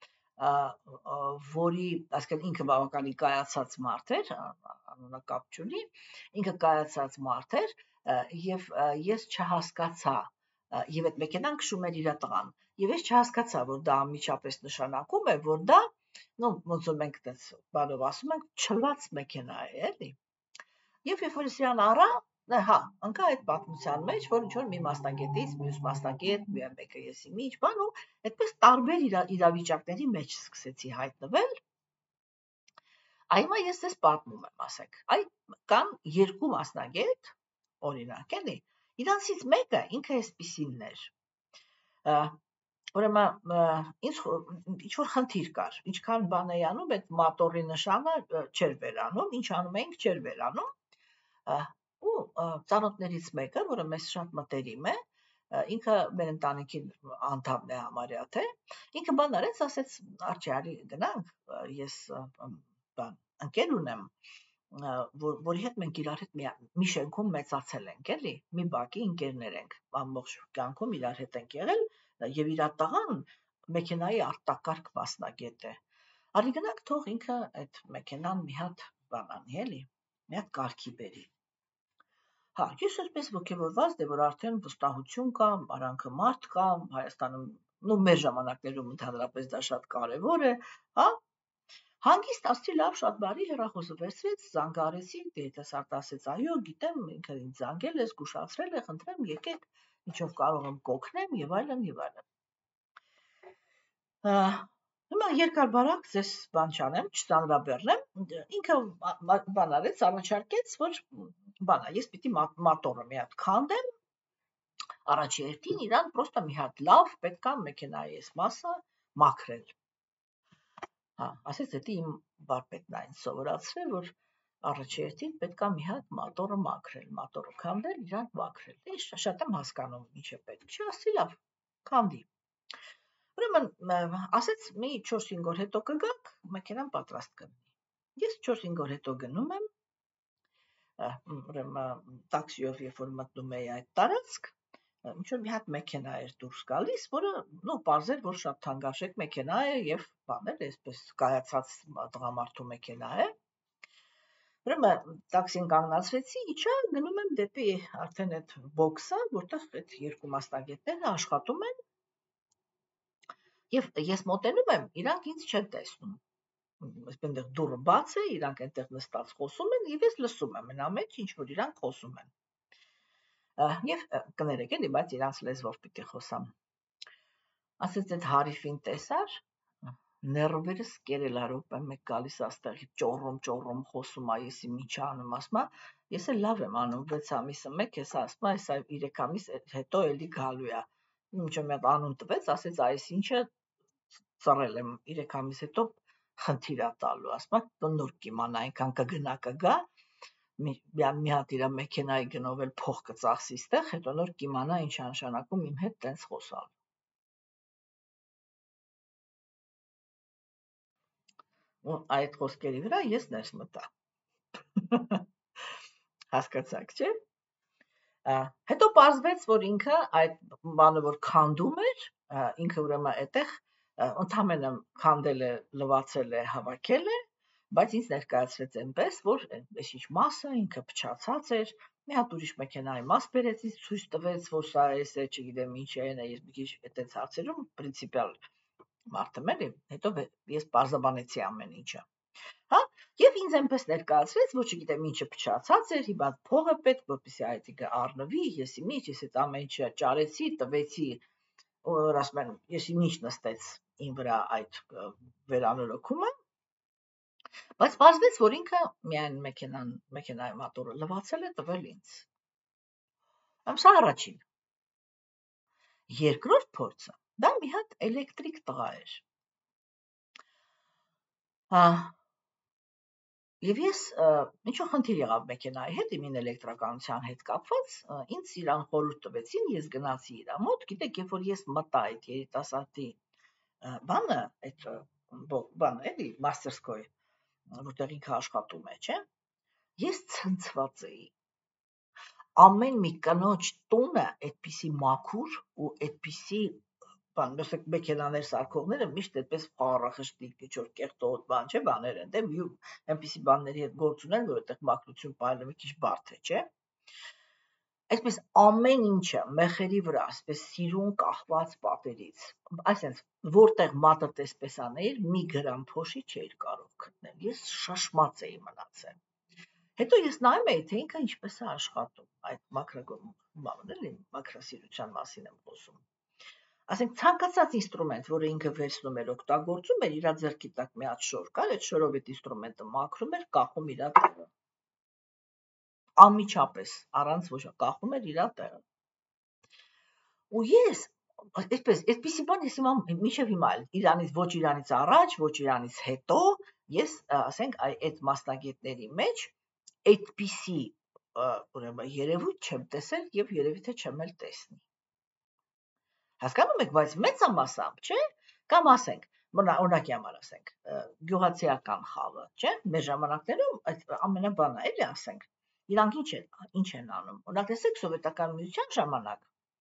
որի, ասկան ինքը բավականին կայացած մարդ էր, անունը կապ չունի, ինքը կայացած մարդ էր, եւ ես չհասկացա, եւ այդ մեքենան քշում էր իր տղան, եւ ես չհասկացա, որ դա անմիջապես նշանակում է, որ դա, ну, ոնց որ մենք այդպես բանով ասում ենք, չլված մեքենա է, էլի։ Եվ երբ որ սրան առա, հա, ընկա այդ պատմության մեջ, որ ինչ-որ մի մասնագետից, մյուս մասնագետ, մեկը եսի մի ինչ բան, ու այդպես տարբեր իրավիճակների մեջ սկսեցի հայտնվել։ Այմա ես ձեզ պատմում եմ, ասեք, կան 2 մասնագետ, օրինակ, էլի, իրանցից մեկը ինքը այսպիսինն էր, ուրեմն ինչ որ խնդիր կար, ինչքան բան էի անում, այդ մոտորի նշանը չէր վերանում, ինչ անում էինք չէր վերանում, ու ծանոթներից մեկը, որը մեզ շատ մտերիմ է, ինքը մեր ընտանիքի անդամն է համարյա թե, ինքը բան արեց, ասեց արջի արի գնանք, ես բան ընկեր ունեմ, որի հետ մենք իրար հետ մի շենքում մեծացել ենք, էլի, մի բակի ընկերներ ենք, ամբողջ կյանքում իրար հետ ենք եղել, եւ իր տղան մեքենայի արտակարգ մասնագետ է։ Արի գնանք թող ինքը այդ մեքենան մի հատ բանանի, էլի, մի հատ կարգի բերի։ Հա, ես այսպես ոգևորված, դե որ արդեն վստահություն կա, արանքը մարդ կա, Հայաստանում, ну, մեր ժամանակներում ընդհանրապես դա շատ կարևոր է, հա։ Հանգիստ ասցի լավ, շատ բարի, հեռախոսը վերցրեց, զանգարեցի, երիտասարդը ասեց, այո, գիտեմ, ինքը ինձ զանգել է, զգուշացրել է, խնդրեմ, եկեք, ինչով կարող եմ կօգնեմ եւ այլն եւ այլն։ Հիմա երկար բարակ ձեզ բան չանեմ, չծանրաբեռնեմ, ինքը բան արեց, առաջարկեց, որ բանա, ես պիտի մոտորը մի հատ քանդեմ, առաջի հերթին իրան պրոստը մի հատ լավ պետք է մեքենայի այս մասը մաքրել։ Հա, ասեց, դա իմ բարպետն այն սովորացրել, որ առաջի հերթին պետք է մի հատ մոտորը մաքրել, մոտորը քանդել, իրան մաքրել։ Ինչ շատ եմ հասկանում ինչ է պետք։ Չի ասի լավ, քանդի։ Ուրեմն ասեց մի 4-5 օր հետո կգաք, մեքենան պատրաստ կլինի։ Ես 4-5 օր հետո գնում եմ, ուրեմն տաքսիով երբ որ մտնում էի այդ տարածք, ինչ որ մի հատ մեքենա էր դուրս գալիս, որը, ну, պարզեր, որ շատ թանկարժեք մեքենա է եւ բան էլ այսպես կայացած տղամարդու մեքենա է։ Ուրեմն տաքսին կանգնացրեցի, իջա, գնում եմ դեպի արդեն այդ բոքսը, որտեղ այդ 2 մասնագետները աշխատում են։ Եվ ես մոտենում եմ, իրանք ինձ չեն տեսնում, այսպես դուռը բաց է, իրանք այնտեղ նստած խոսում են, եւ ես լսում եմ այն ամենը, ինչ որ իրանք խոսում են։ Եվ կներեք էլի, բայց իրանք լեզվով պիտի խոսամ։ Ասեց այդ հարիֆին տեսար, ներվերս կերելարոպ եմ մեկ գալիս աստեղի ճոռում խոսում ա, ես ինչ անում, ասում ա, ես էլ լավ եմ անում 6 ամիսը մեկ, ես ասում ա, հեսա 3 ամիս հետո էլի գալու է։ Ինչ մի հատ անուն տվեց, ասեց այս ինչը ծռել եմ 3 ամիս հետո խնդիր ա տալու, ասում ա նոր կիմանա, այնքան կգնա, մի հատ իր մեքենայի գնով էլ փող կծախսի ստեղ, հետո նոր կիմանա ինչ նշանակում իմ հետ տենց խոսալ։ Ու այդ խոսքերի վրա ես ներս մտա։ Հասկացաք, չէ՞։ Հետո պարզվեց, որ ինքը այդ բանը որ քանդում էր, ինքը ուրեմն այդտեղ ընդամենը քանդել է, լվացել է, հավաքել է, բայց ինձ ներկայացրեց այնպես, որ այս ինչ մասը ինքը փչացած էր, մի հատ ուրիշ մեքենայի մաս բերեց, ցույց տվեց, որ սա էս է, չգիտեմ ինչ է, ես մի քիչ այդպես հարցերում պրինցիպիալ մարդ եմ էլի, հետո ես բարձաբանեցի ամեն ինչը։ Հա, եւ ինձ այնպես ներկայացրեց, որ չգիտեմ ինչը փչացած էր, հիմա փողը պետք, որպեսզի այդ ինքը առնվի, ես այդ ամեն ինչը ճարեցի, տվեցի, որ ասում են, ես ինչ նստեց ին վրա այդ վերանորոգումը, Բայց պարզվեց, որ ինքը միայն մեքենայի մոտորը լվացել է տվել ինձ։ Սա առաջին։ Երկրորդ փորձը, դա մի հատ էլեկտրիկ տղա էր։ Եվ ես ինչ-որ խնդիր եղավ մեքենայի հետ, իմ էլեկտրականության հետ կապված, ինձ իրան խորհուրդ տվեցին, ես գնացի իր մոտ, գիտեք, երբ որ ես մտա այդ երիտասարդի բանը, այդ բանը էլի մաստերսկոյ, որտեղ ինքը աշխատում է, չէ՞, ես ցնցված էի։ Ամեն մի կնոջ տունը այդպիսի մաքուր ու այդպիսի բան, մեսեք մեքենաներ սարքողները միշտ այդպես խառախշտիկ, ինչ-որ կեղտոտ բան չէ, բաներ են, դե այնպիսի բաների հետ գործ ունեն, որ այդտեղ մաքրություն պահելը մի քիչ բարդ է, չէ։ Այսպես ամեն ինչը մեխերի վրա, այսպես սիրուն կախված պատերից, այսինքն որտեղ մատը տեսպես աներ, մի գրամ փոշի չէր կարող գտնել։ Ես շշմած էի մնացել։ Հետո ես նայում էի, թե ինքը ինչպես է աշխատում, այդ մաքրասիրության մասին եմ խոսում։ Ասենք ցանկացած ինստրումենտ, որը ինքը վերցնում էր, օգտագործում էր, իր ձեռքի տակ մի հատ շոր կար, այդ շորով այդ ինստրումենտը մաքրում էր, կախում իր տեղը։ Անմիջապես, առանց ոչ կախում էր իր տեղը։ Ու ես այդպիսի բան ես մինչև հիմա իրանից ոչ իրանից առաջ, ոչ իրանից հետո, ես ասենք այդ մասնագետների մեջ այդպիսի ուրեմն երևույթ չեմ տեսել եւ երևի թե չեմ էլ տեսնի։ Հասկանում եք, բայց մեծամասամբ, չէ՞, կամ ասենք, օրինակի համար ասենք, գյուղացիական խաղը, չէ՞, մեր ժամանակներում այդ ամենաբանը էլի ասենք, իրանք ինչ են անում։ Օրինակ տեսեք սովետական միության ժամանակ,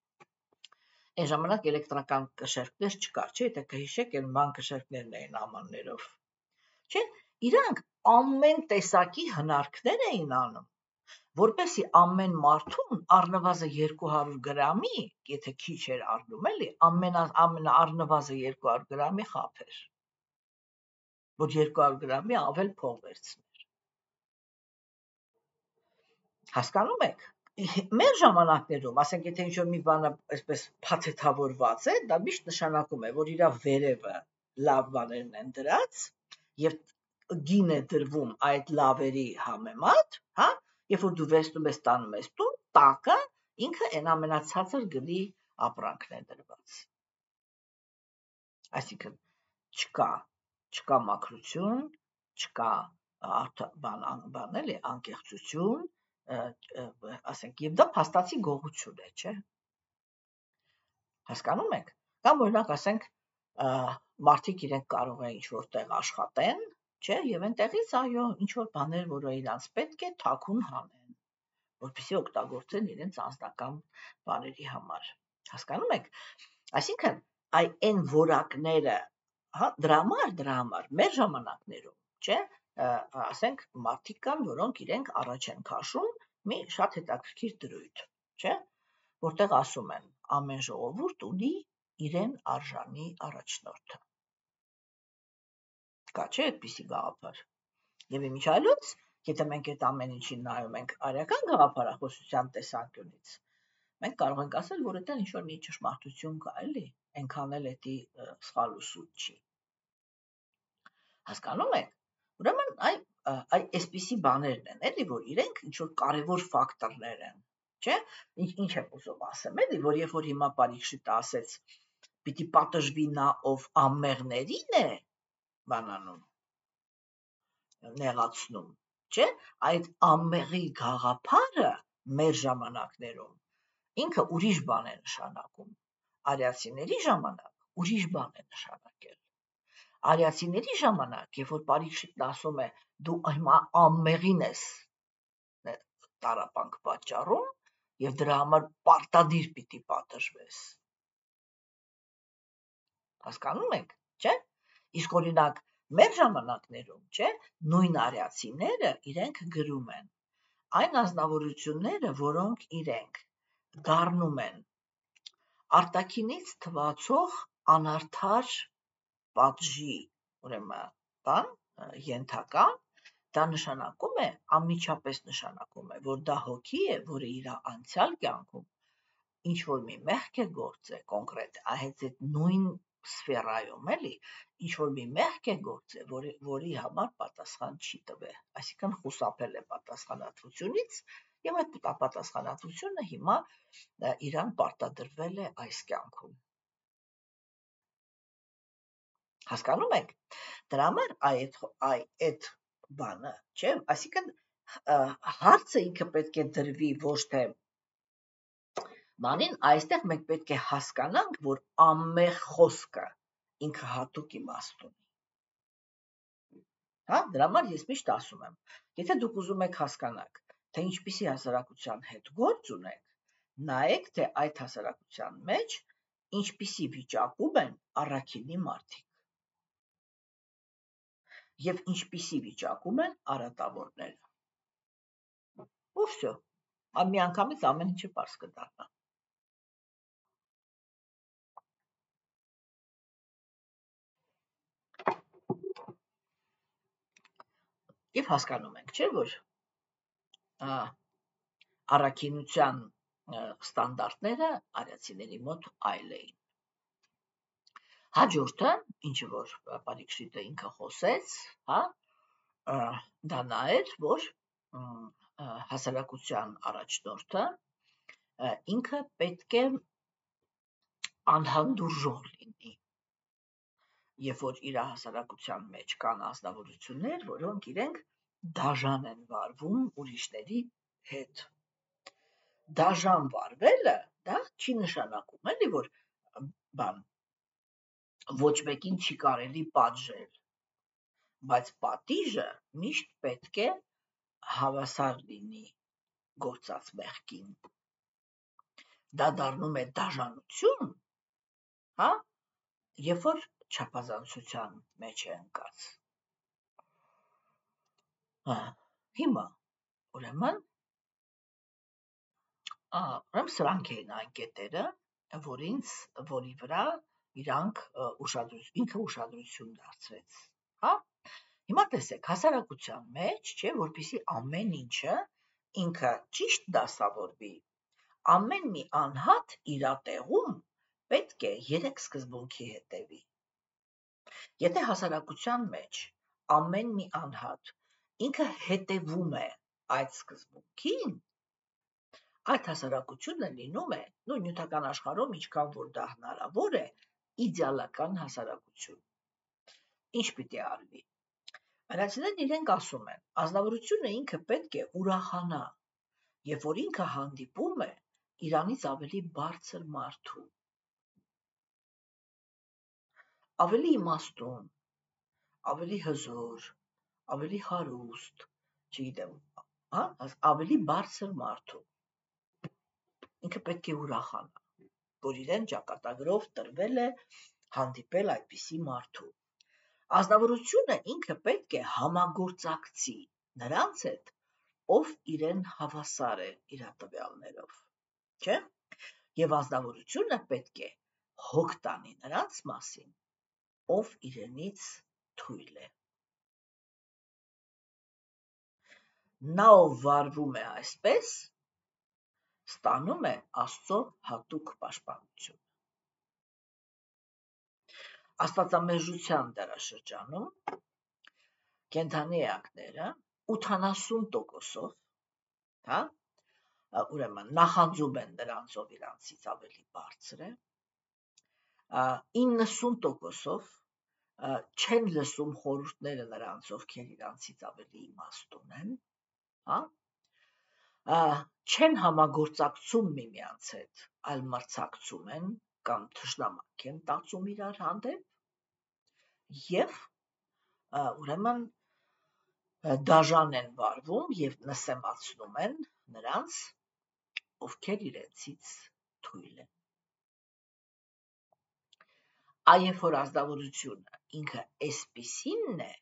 այն ժամանակ էլեկտրական կշերտներ չկար, չէ՞, եթե կհիշեք, այն ման կշերտներն էին ամաններով։ Չէ՞, իրանք ամեն տեսակի հնարքներ էին անում, որպեսի ամեն մարդուն առնվազն 200 գրամի, եթե քիչ էր առնում, էլի, առնվազն 200 գրամի խաբեր, որ 200 գրամի ավել փող վերցներ։ Հասկանում եք։ Մեր ժամանակներում, ասենք, եթե ինչ-որ մի բանը այսպես փաթեթավորված է, դա միշտ նշանակում է, որ իր վերևը լավ բաներն են դրած եւ գին է դրվում այդ լավերի համեմատ, հա, երբ որ դու վերցնում ես տանում ես տուն, տակը ինքը այն ամենացածր գնի ապրանքն է դրված։ Այսինքն չկա մաքրություն, չկա բան էլի անկեղծություն, ասենք, եւ դա փաստացի գողություն է, չէ՞։ Հասկանում եք։ Կամ օրինակ ասենք, մարդիկ իրենք կարող է ինչ-որ տեղ աշխատեն, չէ, եւ այնտեղից այո, ինչ-որ բաներ, որը իրանց պետք է, թաքուն հանեն, որպեսզի օգտագործեն իրենց անձնական բաների համար։ Հասկանում եք։ Այսինքն, այն որակները, հա, դրա համար մեր ժամանակներում, չէ, ասենք, մարդիկ կան, որոնք իրենք առաջ են քաշում մի շատ հետաքրքիր դրույթ, չէ, որտեղ ասում են, ամեն ժողովուրդ ունի իրեն արժանի առաջնորդը։ Կա չէ այդպիսի գաղափար։ Եվ իմիջիայլոց, եթե մենք այդ ամեն ինչին նայում ենք արական գաղափարախոսության տեսանկյունից, մենք կարող ենք ասել, որ այդտեղ ինչ-որ մի ճշմարտություն կա, էլի, այնքան էլ էդի սխալ ու սուտ չի։ Հասկանում եք։ Ուրեմն այսպիսի բաներն են, էլի, որ իրենք ինչ-որ կարևոր ֆակտորներ են, չէ՞։ Ինչ եմ ուզում ասեմ, էլի, որ երբ որ հիմա Պարիգշիտը ասեց, պիտի պատժվի նա, ով անմեղներին է բանանում, նեղացնում, չէ՞, այդ անմեղի գաղափարը մեր ժամանակներում ինքը ուրիշ բան է նշանակում։ Արիացիների ժամանակ ուրիշ բան է նշանակել։ Արիացիների ժամանակ, երբ որ Պարիգշիտն ասում է, դու հիմա անմեղին ես տառապանք պատճառում եւ դրա համար պարտադիր պիտի պատժվես։ Հասկանում եք, չէ՞։ Իսկ օրինակ մեր ժամանակներում, չէ, նույն արիացիները իրենք գրում են այն ազնվորությունները, որոնք իրենք դառնում են արտաքինից թվացող անարդար պատժի, ուրեմն, բան, ենթակա, դա նշանակում է, անմիջապես նշանակում է, որ դա հոգի է, որը իր անցյալ կյանքում ինչ որ մի մեղք է գործել կոնկրետ, հենց այդ նույն սֆերայում էլի ինչ-որ մի մեղք է գործել, որի համար պատասխան չի տվել, այսինքն խուսափել է պատասխանատվությունից եւ այդ պատասխանատվությունը հիմա իրան պարտադրվել է այս կյանքում։ Հասկանում եք։ Դրա համար այդ բանը, չէ՞, այսինքն հարցը ինքը պետք է դրվի ոչ թե բանին, այստեղ մենք պետք է հասկանանք, որ ամեն խոսքը ինքը հատուկ իմաստ ունի։ Հա, դրա համար ես միշտ ասում եմ, եթե դուք ուզում եք հասկանաք, թե ինչպիսի հասարակության հետ գործ ունեք, նայեք, թե այդ հասարակության մեջ ինչպիսի վիճակում են առաքինի մարդիկ եւ ինչպիսի վիճակում են արատավորները։ Ու всё։ Միանգամից ամեն ինչը պարզ կդառնա։ Եվ հասկանում ենք, չէ՞, որ առաքինության ստանդարտները արիացիների մոտ այլ էին։ Հաջորդը, ինչը որ Պարիկշիտը ինքը խոսեց, հա, դա նա էր, որ հասարակության առաջնորդը ինքը պետք է անհանդուրժող լինի, երբ որ իր հասարակության մեջ կան ազնվորություններ, որոնք իրենք դաժան են վարվում ուրիշների հետ։ Դաժան վարվելը դա չի նշանակում էլի, որ ոչ մեկին չի կարելի պատժել, բայց պատիժը միշտ պետք է հավասար լինի գործած մեղքին։ Դա դառնում է դաժանություն, հա, երբ որ չափազանցության մեջ է ընկած։ Հիմա, ուրեմն սրանք էին այն կետերը, որի վրա ինքը ուշադրություն դարձրեց, հա։ Հիմա տեսեք, հասարակության մեջ, չէ, որպեսզի ամեն ինչը ինքը ճիշտ դասավորվի, ամեն մի անհատ իր տեղում պետք է 3 սկզբունքի հետևի։ Եթե հասարակության մեջ ամեն մի անհատ ինքը հետևում է այդ սկզբունքին, այդ հասարակությունը լինում է, նյութական աշխարհում ինչքան որ դա հնարավոր է, իդեալական հասարակություն։ Ինչ պիտի արվի։ Արիացիներն իրենք ասում են, ազնվորությունը ինքը պետք է ուրախանա, երբ որ ինքը հանդիպում է իրանից ավելի բարձր մարդու, ավելի իմաստուն, ավելի հզոր, ավելի հարուստ, չգիտեմ, ավելի բարձր մարդու։ Ինքը պետք է ուրախանա, որ իրեն ճակատագրով տրվել է հանդիպել այդպիսի մարդու։ Ազնվորությունը ինքը պետք է համագործակցի նրանց հետ, ով իրեն հավասար է իր տվյալներով, չէ՞։ Եվ ազնվորությունը պետք է հոգ տանի նրանց մասին, ով իրենից թույլ է։ Նա ով վարվում է այսպես, ստանում է Աստծո հատուկ պաշտպանություն։ Աստվածամերժության դարաշրջանում կենդանի էակները 80%-ով, հա, ուրեմն նախանձում են նրանց, ով իրանցից ավելի բարձր է, 90%-ով չեն լսում խորհուրդները նրանց, ովքեր իրանցից ավելի իմաստուն են, հա, չեն համագործակցում միմյանց հետ, այլ մրցակցում են կամ թշնամանք են տածում իրար հանդեպ, եւ ուրեմն դաժան են վարվում եւ նսեմացնում են նրանց, ովքեր իրենցից թույլ են։ Երբ որ ազնվորությունը ինքը էսպիսինն է,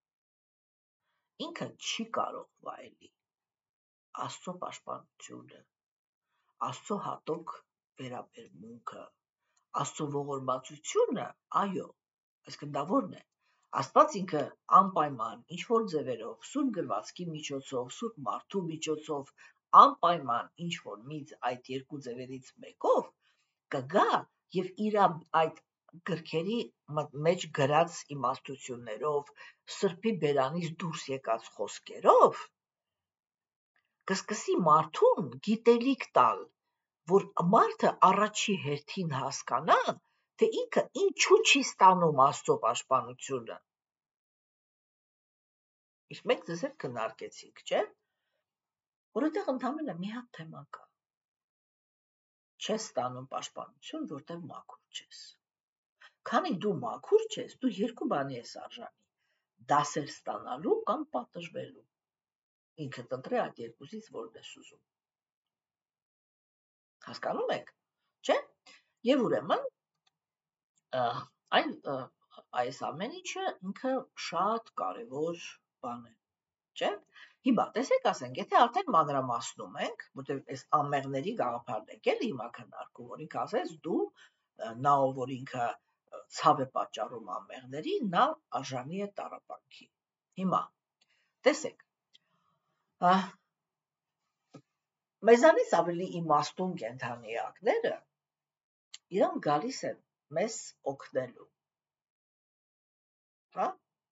ինքը չի կարող վայելի Աստծո պաշտպանությունը, Աստծո հատուկ վերաբերմունքը, Աստծո ողորմածությունը, այո, այսինքն դա ո՞րն է։ Աստված ինքը անպայման ինչ-որ ձևերով, սուրբ գրվածքի միջոցով, սուրբ մարդու միջոցով, անպայման ինչ-որ այդ երկու ձևերից մեկով կգա եւ իր այդ գրքերի մեջ գրած իմաստություններով, սրբի բերանից դուրս եկած խոսքերով, կսկսի մարդուն գիտելիք տալ, որ մարդը առաջի հերթին հասկանա, թե ինքը ինչու չի ստանում Աստծո պաշտպանությունը։ Իսկ մենք ձեզ հետ քննարկեցինք, չէ՞, որ այդտեղ ընդամենը մի հատ թեմա կա։ Չես ստանում պաշտպանություն, որտեղ մաքուր չես։ Քանի դու մաքուր չես, դու երկու բանի ես արժանի՝ դասեր ստանալու կամ պատժվելու։ Ինքդ ընտրի այդ երկուսից որն ես ուզում։ Հասկանում եք, չէ՞։ Եվ ուրեմն այս ամեն ինչը ինքը շատ կարևոր բան է, չէ՞։ Հիմա տեսեք, ասենք, եթե արդեն մանրամասնում ենք, որտեղ այս ամեղների գաղափարն եք էլի հիմա քննարկում, որ ինքը ասես դու նա որ ինքը ցավ է պատճառում ամեղների, նա արժանի է տառապանքի։ Հիմա տեսեք, մեզանից ավելի իմաստուն կենդանի էակները իրանք գալիս են մեզ օգնելու։ Հա?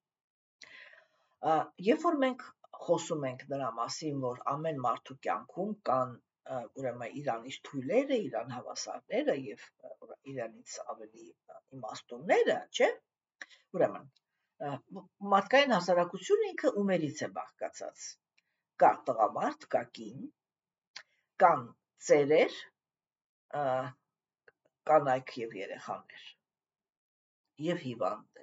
Երբ որ մենք խոսում ենք նրա մասին, որ ամեն մարդու կյանքում կան ուրեմն իրանից թույլերը, իրան հավասարները եւ իրանից ավելի իմաստունները, չէ՞։ Ուրեմն մարդկային հասարակությունը ինքը ումերից է բաղկացած։ Կա տղամարդ, կա կին, կան ծերեր, կանայք եւ երեխաներ եւ հիվանդներ։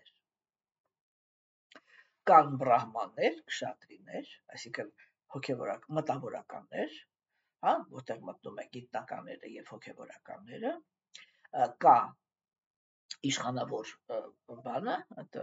Կան բրահմաններ, կշատրիներ, այսինքն մտավորականներ, հա, որտեղ մտնում են գիտնականները եւ հոգեվորականները, կա իշխանավոր բանը,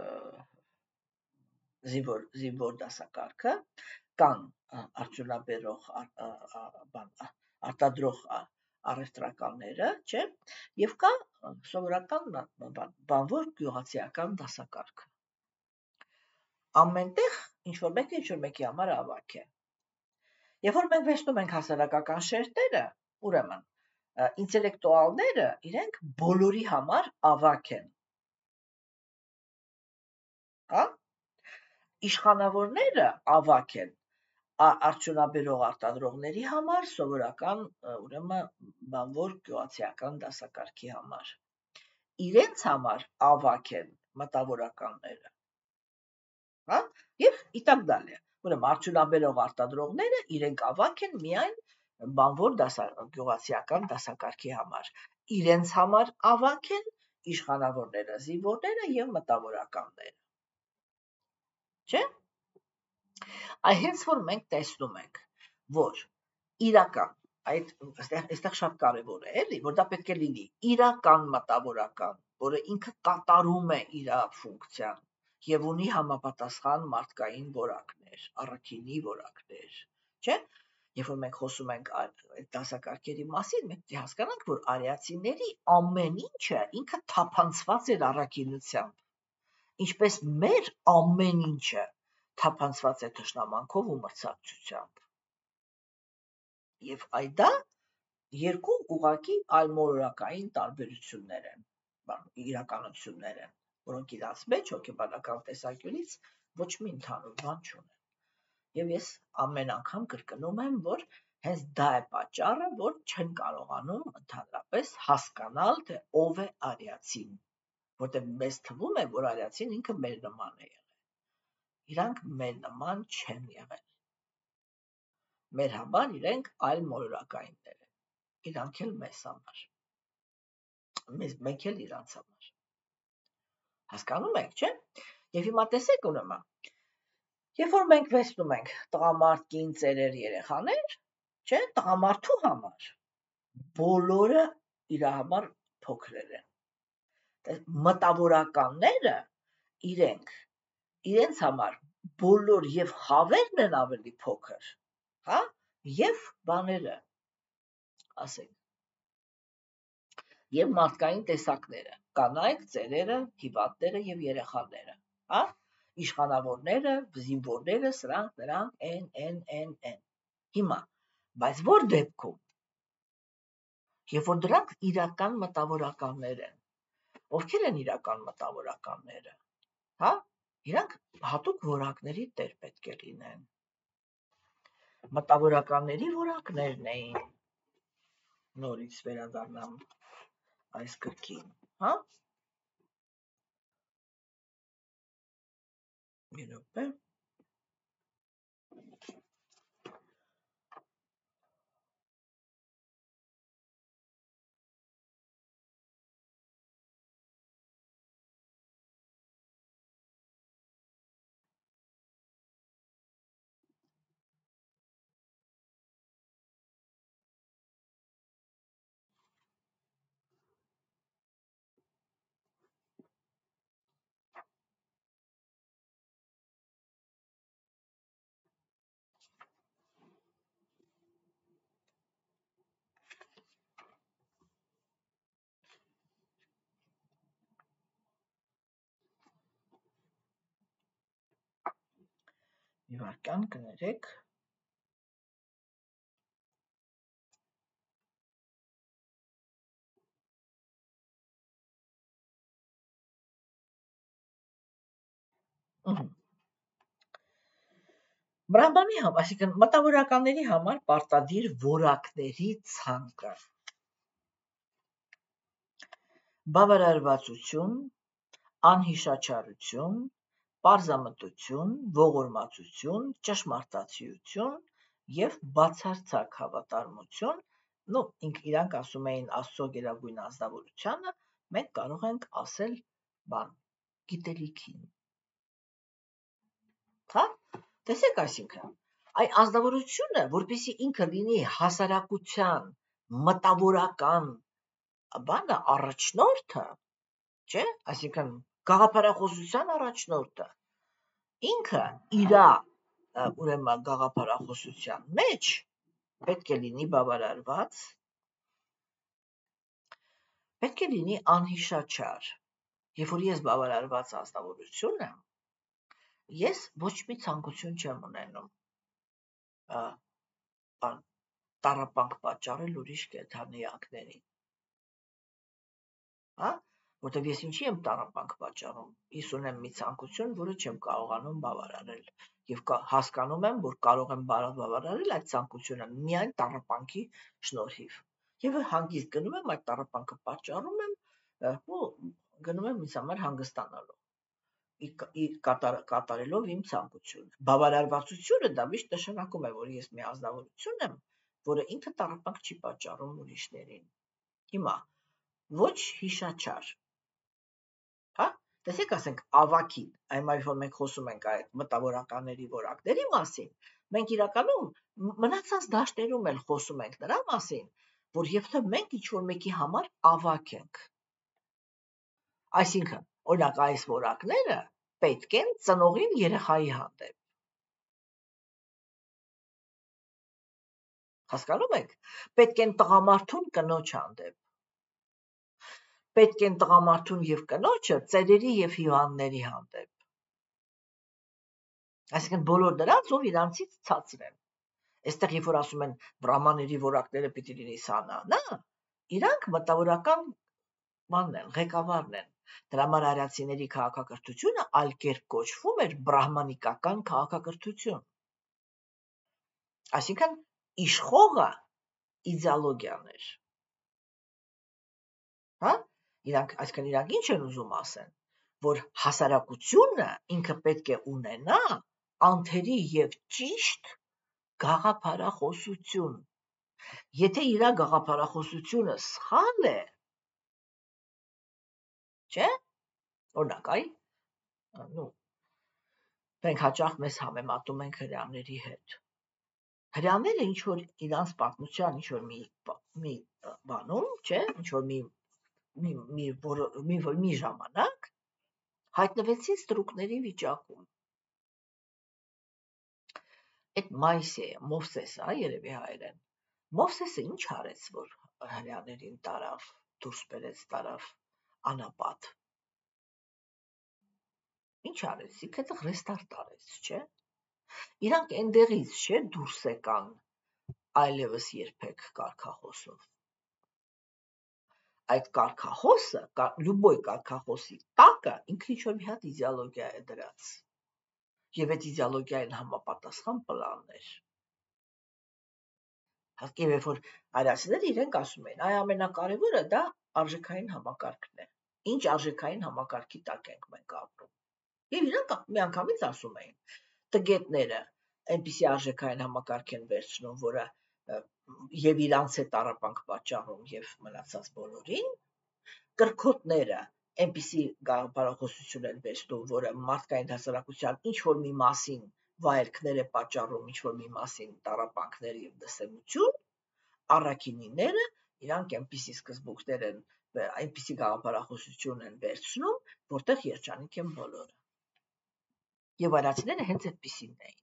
զինվոր դասակարգը, կան արդյունաբերող արտադրող առևտրականները, չէ, եւ կա սովորական բանվոր գյուղացիական դասակարգը։ Ամենտեղ ինչ-որ մեկի համար ավագ է։ Երբ որ մենք վերցնում ենք հասարակական շերտերը, ուրեմն ինտելեկտուալները իրենք բոլորի համար ավագ են։ Հա? Իշխանավորները ավագ են արդյունաբերող արտադրողների համար, սովորական ուրեմն բանվոր գյուղացիական դասակարգի համար։ Իրենց համար ավագ են մտավորականները։ Հա? Եվ իտակ դալի։ Ուրեմն արդյունաբերող արտադրողները իրենք ավագ են միայն բանվոր գյուղացիական դասակարգի համար։ Իրենց համար ավագ են իշխանավորները, զինվորները եւ մտավորականները։ Չէ՞։ Հենց որ մենք տեսնում ենք, որ իրական այստեղ շատ կարևոր է, էլի, որ դա պետք է լինի իրական մտավորական, որը ինքը կատարում է իր ֆունկցիան եւ ունի համապատասխան մարդկային որակներ, առաքինի որակներ, չէ՞։ Երբ որ մենք խոսում ենք այդ դասակարգերի մասին, մենք պետք է հասկանանք, որ արիացիների ամեն ինչը ինքը թափանցված էր առաքինությամբ, ինչպես մեր ամեն ինչը թափանցված է թշնամանքով ու մրցակցությամբ։ Եվ դա երկու ուղղակի այլմոլորակային տարբերություններ են, իրականություններ են, որոնք իրաց մեջ հոգեբանական տեսանկյունից ոչ մի ընդհանուր բան չունեն։ Եվ ես ամեն անգամ կրկնում եմ, որ հենց դա է պատճառը, որ չեն կարողանում ընդհանրապես հասկանալ, թե ով է արիացին, որտեղ մեզ թվում է, որ արիացին ինքը մեր նման է եղել։ Իրանք մեր նման չեն եղել։ Մեր համար իրենք այլ մոլորակայիններ են։ Իրանք էլ մեզ համար։ Մենք էլ իրանց համար։ Հասկանում եք, չէ՞։ Եվ հիմա տեսեք ուրեմն, երբ որ մենք վերցնում ենք տղամարդ, կին, ծերեր, երեխաներ, չէ՞, տղամարդու համար բոլորը իր համար փոքրեր են։ Մտավորականները իրենց համար բոլոր եւ խավերն են ավելի փոքր, հա, եւ բաները, ասենք, եւ մարդկային տեսակները, կանայք, ծերերը, հիվանդները եւ երեխաները, հա, իշխանավորները, զինվորները, սրանք, նրանք, են։ Հիմա, բայց որ դեպքում, երբ որ դրանք իրական մտավորականներ են, ովքեր են իրական մտավորականները, հա, իրանք հատուկ որակների տեր պետք է լինեն, մտավորականների որակներն էին, նորից վերադառնամ այս գրքին, հա, մի րոպե, մի վարքյան կներեք, Բրահմանի համար, այսինքն մտավորականների համար պարտադիր որակների ցանկը, բավարարվածություն, անհիշաչարություն, պարզամտություն, ողորմածություն, ճշմարտացիություն և բացարձակ հավատարմություն, իրանք ասում էին Աստծո գերագույն ազնվորությանը, մենք կարող ենք ասել գիտելիքին, հա, տեսեք այսինքն, այն ազնվորությունը, որպեսզի ինքը լինի հասարակության մտավորական բանը առաջնորդը, չէ, այսինքն գաղափարախոսության առաջնորդը, ինքը իրա ուրեմն գաղափարախոսության մեջ պետք է լինի բավարարված, պետք է լինի անհիշաչար, երբ որ ես բավարարված ազնվորություն եմ, ես ոչ մի ցանկություն չեմ ունենում տառապանք պատճառել ուրիշ կենդանիակներին, հա, որտեվ ես ինչի եմ տառապանք պատճառում, ես ունեմ մի ցանկություն, որը չեմ կարողանում բավարարել և հասկանում եմ, որ կարող եմ բավարարել այդ ցանկությունը միայն տառապանքի շնորհիվ և հանգիստ գնում եմ այդ տառապանքը պատճառում եմ ու գնում եմ ինձ համար հանգստանալու կատարելով իմ ցանկությունը, բավարարվածությունը դա միշտ նշանակում է, որ ես մի ազնվորություն եմ, որը ինքը տառապանք չի պատճառում ուրիշներին, հիմա ոչ հիշաչար, հա, տեսեք ասենք ավագին, այմայր որ մենք խոսում ենք այդ մտավորականների որակների մասին, մենք իրականում մնացած դաշտերում էլ խոսում ենք նրա մասին, որ եթե մենք ինչ-որ մեկի համար ավագ ենք, այսինքն, օրինակ այս որակները պետք են ծնողին երեխայի հանդեպ, հասկանում եք, պետք են տղամարդուն կնոջ հանդեպ, պետք են տղամարդուն և կնոջը ծերերի և հիվանդների հանդեպ, այսինքն բոլոր նրանց, ով իրանցից ցածր են, այստեղ երբ որ ասում են բրահմանների որակները պիտի լինի սանա, իրանք մտավորական բանն են, ղեկավարն են, դրա համար արիացիների քաղաքակրթությունը այլ կերպ կոչվում էր բրահմանիկական քաղաքակրթություն, այսինքն իշխողը իդեալոգիան էր, հա, այսինքն իրանք ինչ են ուզում ասեն, որ հասարակությունը ինքը պետք է ունենա անթերի և ճիշտ գաղափարախոսություն, եթե իրա գաղափարախոսությունը սխալ է, չէ, օրինակ, մենք հաճախ մեզ համեմատում ենք հրեաների հետ, հրեաները ինչ-որ իրանց պատմության ինչ-որ մի բանում, չէ, ինչ-որ մի ժամանակ հայտնվեցին ստրուկների վիճակում, այդ Մովսեսը, երևի հայերեն, Մովսեսը ինչ արեց, որ հրեաներին տարավ, դուրս բերեց, տարավ անապատ, ինչ արեց, ինքը ռեստարտ արեց, չէ, իրանք էնդեղից, չէ, դուրս եկան այլևս երբեք կարգախոսով, այդ կարգախոսը, լյուբոյ կարգախոսի տակը ինքը ինչ-որ մի հատ իդեալոգիա է դրած։ Եվ այդ իդեալոգիային համապատասխան պլաններ։ Հատկի երբ որ հայրացիները իրենք ասում են, այ ամենակարևորը դա արժեքային համակարգն է։ Ինչ արժեքային համակարգի տակ ենք մենք ապրում։ Եվ իրանք միանգամից ասում էին, տգետները այնպիսի արժեքային համակարգ են վերցնում, որը եւ իրանց է տառապանք պատճառում եւ մնացած բոլորին, կրքոտները այնպիսի գաղափարախոսություն են վերցնում, որը մարդկային հասարակության ինչ-որ մի մասին վայելքներ է պատճառում, ինչ-որ մի մասին տառապանքներ եւ դսեմություն, առաքինիները իրանք այնպիսի սկզբունքներ են, այնպիսի գաղափարախոսություն են վերցնում, որտեղ երջանիկ են բոլորը։ Եվ այրացիները հենց այդպիսին էին։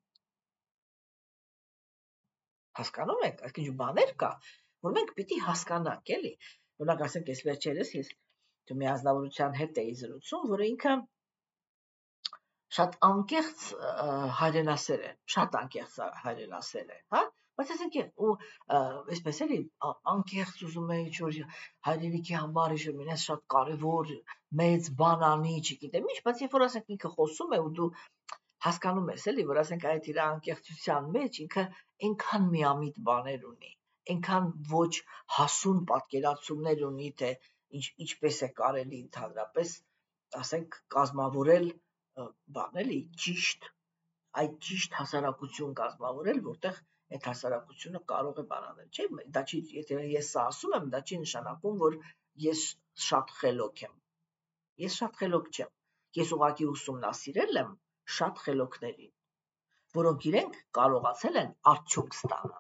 Հասկանում եք, այդ ինչ բաներ կա, որ մենք պիտի հասկանանք, էլի։ Օրինակ ասենք, ես վերջերս ես մի ազնվորության հետ էի զրուցում, որը ինքը շատ անկեղծ հայրենասեր է, շատ անկեղծ հայրենասեր է, հա? Բայց ասենք ու այսպես էլի անկեղծ ուզում է ինչ-որ հայրենիքի համար ինչ-որ մենակ շատ կարևոր մեծ բան անի, չգիտեմ ինչ, բայց երբ որ ասենք ինքը խոսում է ու դու հասկանում ես էլի, որ ասենք այդ իր անկեղծության մեջ ինքը այնքան միամիտ բաներ ունի, այնքան ոչ հասուն պատկերացումներ ունի, թե ինչպես է կարելի ընդհանրապես, ասենք, կազմավորել բան էլի, ճիշտ, այդ ճիշտ հասարակություն կազմավորել, որտեղ այդ հասարակությունը կարող է բանանել, չէ՞, դա չի, եթե ես սա ասում եմ, դա չի նշանակում, որ ես շատ խելոք եմ։ Ես շատ խելոք չեմ։ Ես ուղղակի ուսումնասիրել եմ շատ խելոքներին, որոնք իրենք կարողացել են արդյունք ստանալ։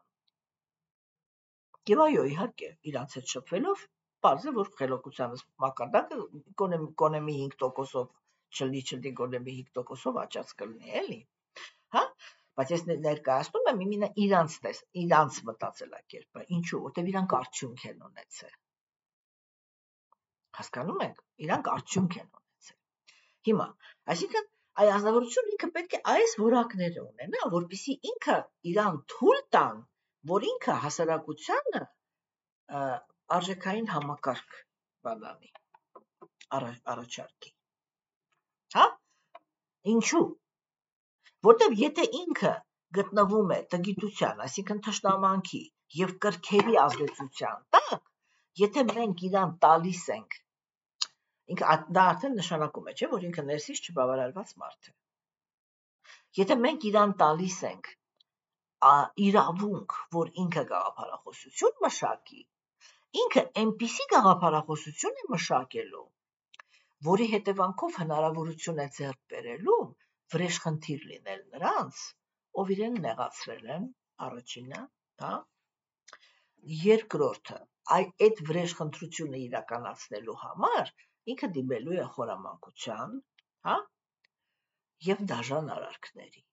Եվ այո, իհարկե, իրանց հետ շփվելով, պարզ է, որ խելոքությանս մակարդակը գոնե մի 5%-ով չլի գոնե մի 5%-ով աճած կլինի, էլի, հա? Բայց ես ներկայացնում եմ իրանց մտածելակերպը, ինչու, որտեղ իրանք արդյունք են ունեցել։ Հասկանում եք, իրանք արդյունք են ունեցել։ Հիմա, այսինքն այ ազնվորությունը ինքը պետք է այս որակները ունենա, որպեսզի ինքը իրան թույլ տան, որ ինքը հասարակությանը արժեքային համակարգ բանանի, առաջարկի։ Հա? Ինչու? Որտեւ եթե ինքը գտնվում է տգիտության, այսինքն թշնամանքի եւ կրքերի ազդեցության տակ, եթե մենք իրան տալիս ենք, ինքը դա արդեն նշանակում է, չէ, որ ինքը ներսից չբավարարված մարդ է։ Եթե մենք իրան տալիս ենք իրավունք, որ ինքը գաղափարախոսություն մշակի, ինքը այնպիսի գաղափարախոսություն է մշակելու, որի հետևանքով հնարավորություն է ձեռք բերելու վրեժխնդիր լինել նրանց, ով իրեն նեղացրել են, առաջինը, հա, երկրորդը, այդ վրեժխնդրությունը իրականացնելու համար ինքը դիմելու է խորամանկության, հա, եւ դաժան արարքների։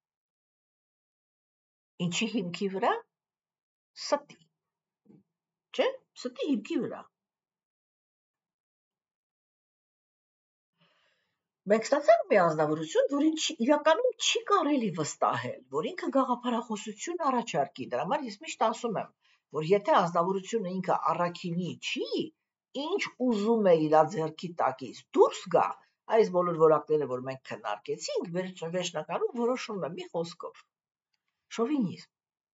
Ինչի հիմքի վրա? Ստի, չէ, ստի հիմքի վրա։ Մենք ստացանք մի անձնավորություն, որին իրականում չի կարելի վստահել, որ ինքը գաղափարախոսություն առաջարկի։ Դրա համար ես միշտ ասում եմ, որ եթե անձնավորությունը ինքը առաքինի չի, ինչ ուզում է իր ձեռքի տակից դուրս գա, այս բոլոր որակները, որ մենք քննարկեցինք, վերջնականում որոշում է մի խոսքով. շովինիզմ։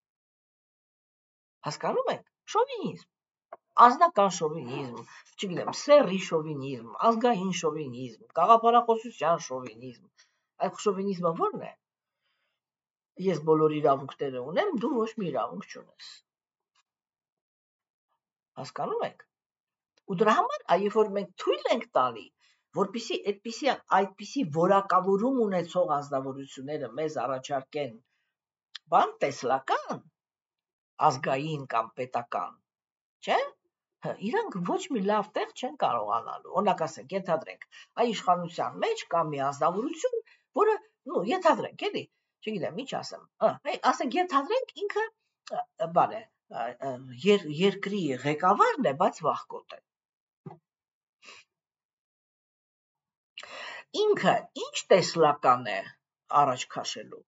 Հասկանում եք? Շովինիզմ։ Անձնական շովինիզմ, չգիտեմ, սեռի շովինիզմ, ազգային շովինիզմ, գաղափարախոսության շովինիզմ։ Այդ շովինիզմը ո՞րն է։ Ես բոլոր իրավունքները ունեմ, դու ոչ մի իրավունք չունես։ Հասկանում եք։ Ու դրա համար, երբ որ մենք թույլ ենք տալի, որպեսզի այդպիսի որակավորում ունեցող անձնավորությունները մեզ առաջարկեն բան տեսլական, ազգային կամ պետական, չէ՞։ Իրանք ոչ մի լավ տեղ չեն կարողանալու։ Օրինակ ասենք, ենթադրենք, իշխանության մեջ կա մի անձնավորություն, որը, ենթադրենք, էլի, չգիտեմ, ինչ ասեմ, ասենք, ենթադրենք ինքը բան է, երկրի ղեկավարն է, բայց վախկոտ է։ Ինքը ինչ տեսլական է առաջ քաշելու։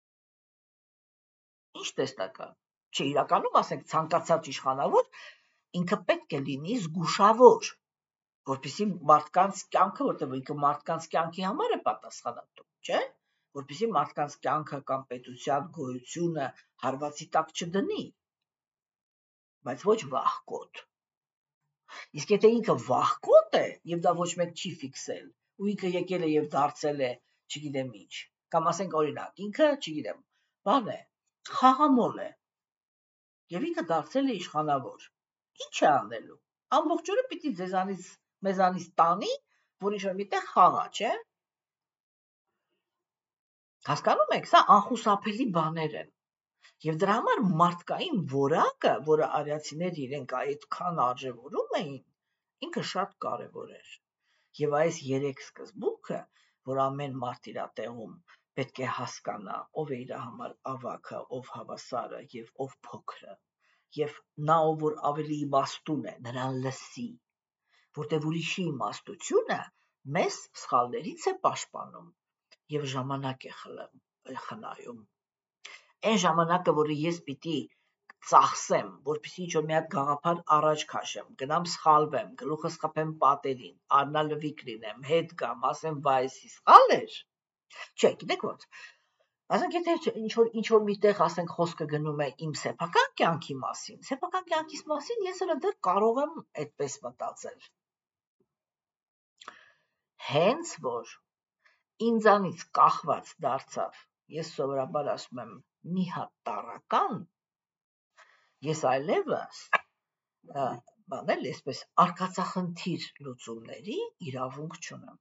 Ինչ տեսլական։ Չէ, իրականում ասենք ցանկացած իշխանավոր ինքը պետք է լինի զգուշավոր, որպեսզի մարդկանց կյանքը, որտեղ ինքը մարդկանց կյանքի համար է պատասխանատու, չէ՞, որպեսզի մարդկանց կյանքը կամ պետության գոյությունը հարվածի տակ չդնի, բայց ոչ վախկոտ։ Իսկ եթե ինքը վախկոտ է եւ դա ոչ մեկ չի ֆիքսել, ու ինքը եկել է եւ դարձել է, չգիտեմ ինչ, կամ ասենք օրինակ, ինքը, չգիտեմ, բան է, խաղամոլ է, եւ ինքը դարձել է իշխանավոր, ինչ է անելու, ամբողջ օրը պիտի մեզանից տանի, որ ինչ-որ միտեղ խաղա, չէ՞, հասկանում եք, սա անխուսափելի բաներ են, եւ դրա համար մարդկային որակը, որը արիացիները իրենք այդքան արժևորում էին, ինքը շատ կարևոր էր, եւ այս երեք սկզբունքը, որ ամեն մարդ իր տեղում պետք է հասկանա, ով է իր համար ավագը, ով հավասարը եւ ով փոքրը, եւ նա ով որ ավելի իմաստուն է, նրան լսի, որտեղ ուրիշի իմաստությունը մեզ սխալներից է պաշտպանում եւ ժամանակ է խնայում։ Այն ժամանակը, որը ես պիտի ծախսեմ, որպեսզի ինչ-որ մի հատ գաղափար առաջ քաշեմ, գնամ սխալվեմ, գլուխս խփեմ պատերին, առնալվիկ լինեմ, հետ գամ, ասեմ, վայսի սխալ էր։ Չէ, գիտեք ոնց։ Ասենք եթե ինչ-որ միտեղ ասենք խոսքը գնում է իմ սեփական կյանքի մասին, ես հələ դեռ կարող եմ այդպես մտածել։ Հենց որ ինձանից կախված դարձավ, ես սովորաբար ասում եմ, մի հատ տառական, ես այլևս բանել այսպես արկածախնդիր լուծումների իրավունք չունեմ։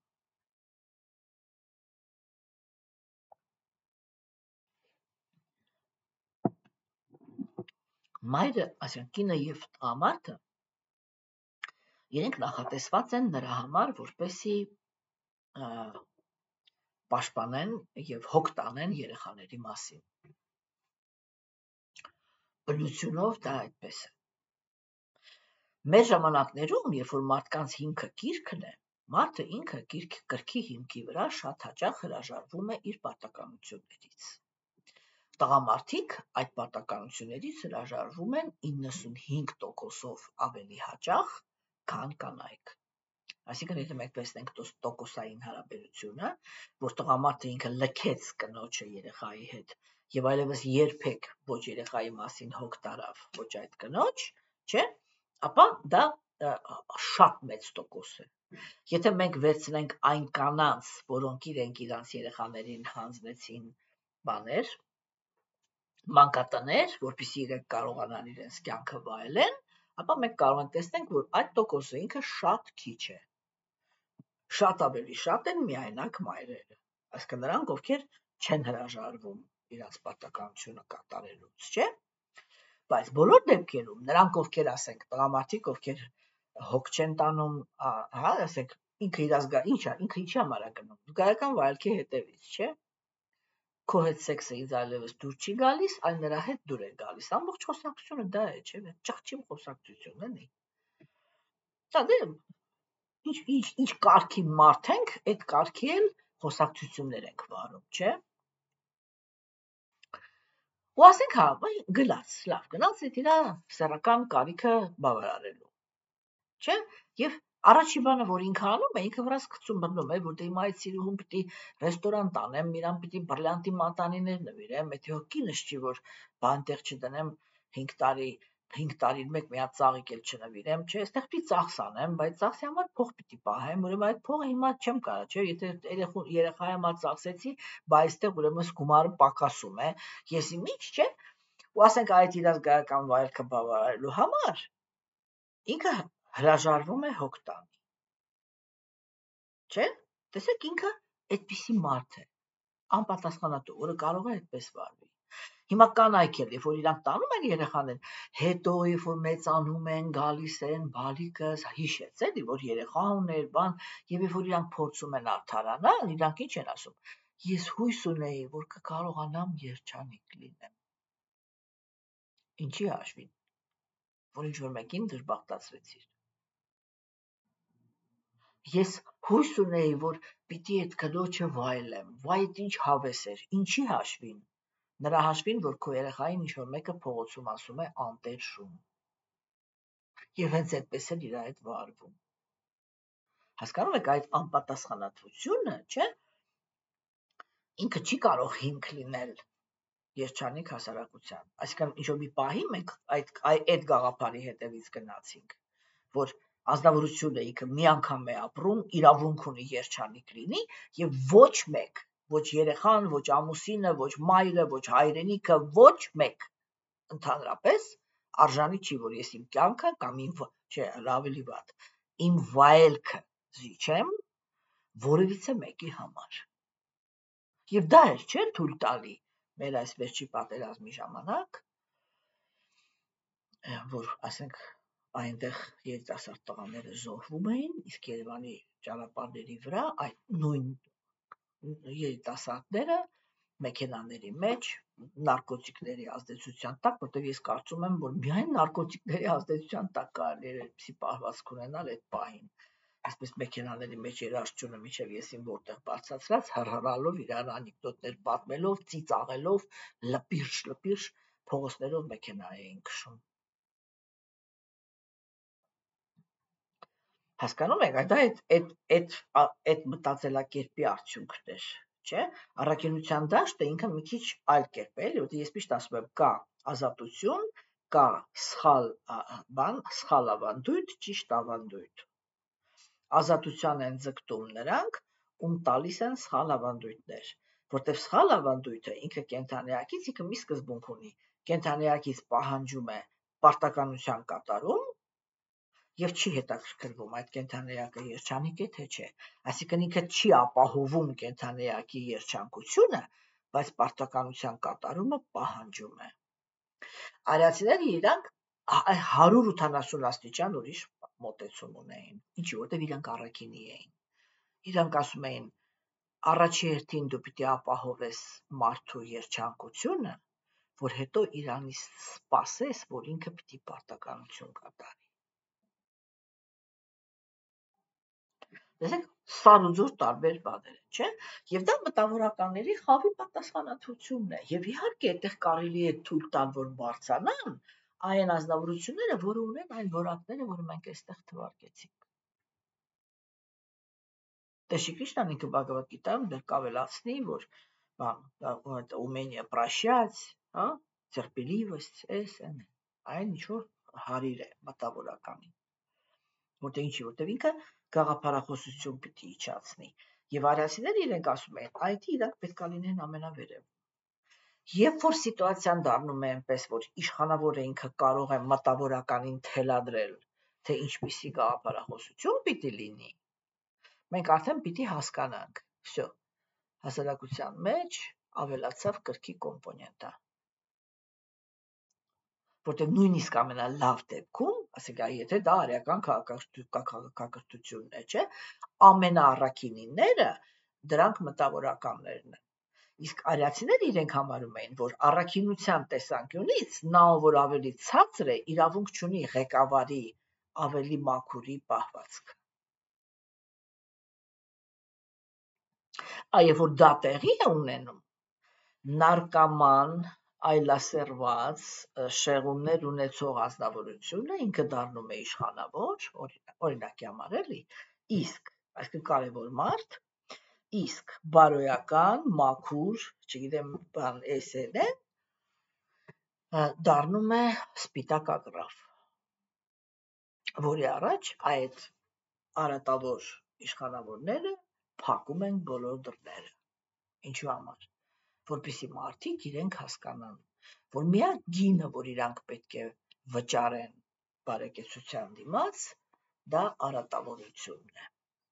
Մայրը, ասենք կինը եւ տղամարդը, իրենք նախատեսված են նրա համար, որպեսզի պաշտպանեն եւ հոգ տանեն երեխաների մասին։ Բնությունով դա այդպես է։ Մեր ժամանակներում, երբ որ մարդկանց հիմքը գիրքն է, մարդը ինքը կրքի հիմքի վրա շատ հաճախ հրաժարվում է իր պարտականություններից։ Տղամարդիկ այդ պարտականություններից հրաժարվում են 95%-ով ավելի հաճախ, քան կանայք։ Այսինքն, եթե մենք տեսնենք տոկոսային հարաբերությունը, որ տղամարդը ինքը լքեց կնոջը երեխայի հետ եւ այլևս երբեք ոչ երեխայի մասին հոգ տարավ, ոչ այդ կնոջ, չէ՞, ապա դա շատ մեծ տոկոս է։ Եթե մենք վերցնենք այն կանանց, որոնք իրենք իրանց երեխաներին հանձնեցին բաներ, մանկատներ, որպեսզի իրենք կարողանան իրենց կյանքը վայելեն, ապա մենք կարող ենք տեսնենք, որ այդ տոկոսը ինքը շատ քիչ է։ Շատ ավելի շատ են միայնակ մայրերը, այսինքն նրանք, ովքեր չեն հրաժարվում իրենց պարտականությունը կատարելուց, չէ՞։ Բայց բոլոր դեպքերում նրանք, ովքեր ասենք, տղամարդիկ, ովքեր հոգ չեն տանում, հա, ասենք, ինքը ինչի համար է գնում, զգայական վայելքի հետևից, չէ՞։ Քո հետ սեքսը ինձ այլևս դուր չի գալիս, այլ նրա հետ դուր է գալիս։ Ամբողջ խոսակցությունը դա է, չէ՞, ճղճիմ խոսակցություն էլի։ Դա դե ինչ կարգի մարդ ենք, այդ կարգի էլ խոսակցություններ ենք վարում, չէ՞։ Ու ասենք, հա, գնաց, լավ, գնաց այդ իր սեռական կարիքը բավարարելու, չէ՞։ Եվ առաջի բանը, որ ինքը անում է, ինքը վրաս գցում բռնում է, որ դե հիմա այդ սիրուհուն պիտի ռեստորան տանեմ, իրան պիտի բրիլյանտի մատանիներ նվիրեմ, եթե հո կինս չի, որ բանտեղ չդնեմ 5 տարին մեկ մի հատ ծաղիկ էլ չնվիրեմ, չէ, այստեղ պիտի ծախս անեմ, բայց ծախսի համար փող պիտի պահեմ, ուրեմն այդ փողը հիմա չեմ կարա, չէ, եթե երեխայի համար ծախսեցի, բա այստեղ ուրեմն գումարը պակասում է, ես իմ ինչ, չէ, ու ասենք այդ իր զգայական վայելքը բավարարելու համար ինքը հրաժարվում է հոգ տանի, չէ՞, տեսեք ինքը այդպիսի մարդ է, անպատասխանատու, որը կարող է այդպես վարվի։ Հիմա կանայք էլ, երբ որ իրանք տանում են երեխաներ, հետո երբ որ մեծանում են, գալիս են, բալիկս, հիշեց էլի, որ երեխա ուներ, բան, եւ երբ որ իրանք փորձում են արդարանալ, իրանք ինչ են ասում, ես հույս ունեի, որ կկարողանամ երջանիկ լինեմ։ Ինչի հաշվին, որ ինչ-որ մեկին դժբախտացրեցիր։ Ես հույս ունեի, որ պիտի այդ կնոջը վայելեմ, վայ այդ ինչ հավես էր, ինչի հաշվին, նրա հաշվին, որ քո երեխային ինչ-որ մեկը փողոցում ասում է անտեր շուն։ Եվ հենց այդպես էլ իր այդ վարվում։ Հասկանում եք, այդ անպատասխանատվությունը, չէ, ինքը չի կարող հիմք լինել երջանիկ հասարակության։ Այսինքն ինչ-որ մի պահի մենք այդ գաղափարի հետևից գնացինք, որ ազնվորությունը ինքը մի անգամ է ապրում, իրավունք ունի երջանիկ լինի, եւ ոչ մեկ, ոչ երեխան, ոչ ամուսինը, ոչ մայրը, ոչ հայրենիքը, ոչ մեկ ընդհանրապես արժանի չի, որ ես իմ կյանքը կամ ավելի վատ, իմ վայելքը զիջեմ որևիցե մեկի համար։ Եվ դա էլ չէ թույլ տալի մեր այս վերջի պատերազմի ժամանակ, որ ասենք այնտեղ երիտասարդ տղաները զոհվում էին, իսկ Երևանի ճանապարհների վրա այդ նույն երիտասարդները մեքենաների մեջ նարկոտիկների ազդեցության տակ, որտեղ ես կարծում եմ, որ միայն նարկոտիկների ազդեցության տակ կարելի է այդպիսի պահվածք ունենալ այդ պահին, այսպես մեքենաների մեջ երաշխությունը միջև եսին որտեղ բարձրացրած, հռհռալով, իրար անեկդոտներ պատմելով, ծիծաղելով, լպիրշ փողոցներով մեքենա էին քշում։ Հասկանում եք, դա այդ մտածելակերպի արդյունքն էր, չէ՞։ Առաքինության դաշտը ինքը մի քիչ այլ կերպ է, էլի, որտեղ ես միշտ ասում եմ, կա ազատություն, կա սխալ ավանդույթ, ճիշտ ավանդույթ։ Ազատության են ձգտում նրանք, ում տալիս են սխալ ավանդույթներ, որտեղ սխալ ավանդույթը ինքը կենդանիակից ինքը մի սկզբունք ունի, կենդանիակից պահանջում է պարտականության կատարում եւ չի հետաքրքրվում այդ կենդանիակը երջանիկ է թե չէ, այսինքն ինքը չի ապահովում կենդանիակի երջանկությունը, բայց պարտականության կատարումը պահանջում է։ Արիացիները իրանք 180 աստիճան ուրիշ մոտեցում ունեին, ինչի որտեղ իրանք առաքինի էին։ Իրանք ասում էին, առաջի հերթին դու պիտի ապահովես մարդու երջանկությունը, որ հետո իրանից սպասես, որ ինքը պիտի պարտականություն կատարի։ Տեսեք, սար ու ձոր տարբեր բաներ են, չէ՞։ Եվ դա մտավորականների խավի պատասխանատվությունն է։ Եվ իհարկե, այդտեղ կարելի է թույլ տալ, որ բարձրանան այն ազնվորությունները, որը ունեն այն որակները, որը մենք այստեղ թվարկեցինք։ Տեշի Կրիշնան ինքը Բhagavad Gita-ում դեռ կավելացնի, որ умение прощать, терпеливость, այն ինչ-որ հարիր է մտավորականին, որտեղ ինչի, որտեղ ինքը գաղափարախոսություն պիտի իջացնի, եւ արիացիները իրենք ասում են, այդ իրանք պետք է լինեն ամենավերևում։ Երբ որ սիտուացիան դառնում է այնպես, որ իշխանավորը ինքը կարող է մտավորականին թելադրել, թե ինչպիսի գաղափարախոսություն պիտի լինի, մենք արդեն պիտի հասկանանք, всё, հասարակության մեջ ավելացավ կրքի կոմպոնենտը, որտեղ նույնիսկ ամենալավ դեպքում, ասենք, եթե դա արիական քաղաքակրթությունն է, չէ, ամենաառաքինիները դրանք մտավորականներն են։ Իսկ արիացիները իրենք համարում էին, որ առաքինության տեսանկյունից նա, որ ավելի ցածր է, իրավունք չունի ղեկավարի ավելի մաքուրի պահվածքը։ Այ որ դա տեղի է ունենում, նարկոման, այլասերված, շեղումներ ունեցող ազնվորությունը ինքը դառնում է իշխանավոր, օրինակի համար էլի, իսկ, այսինքն կարևոր մարդ, իսկ բարոյական, մաքուր, չգիտեմ, էսեն է, դառնում է սպիտակ ագռավ, որի առաջ այդ արատավոր իշխանավորները փակում են բոլոր դռները։ Ինչու համար, որպեսզի մարդիկ իրենք հասկանան, որ միակ գինը, որ իրանք պետք է վճարեն բարեկեցության դիմաց, դա արատավորությունն է։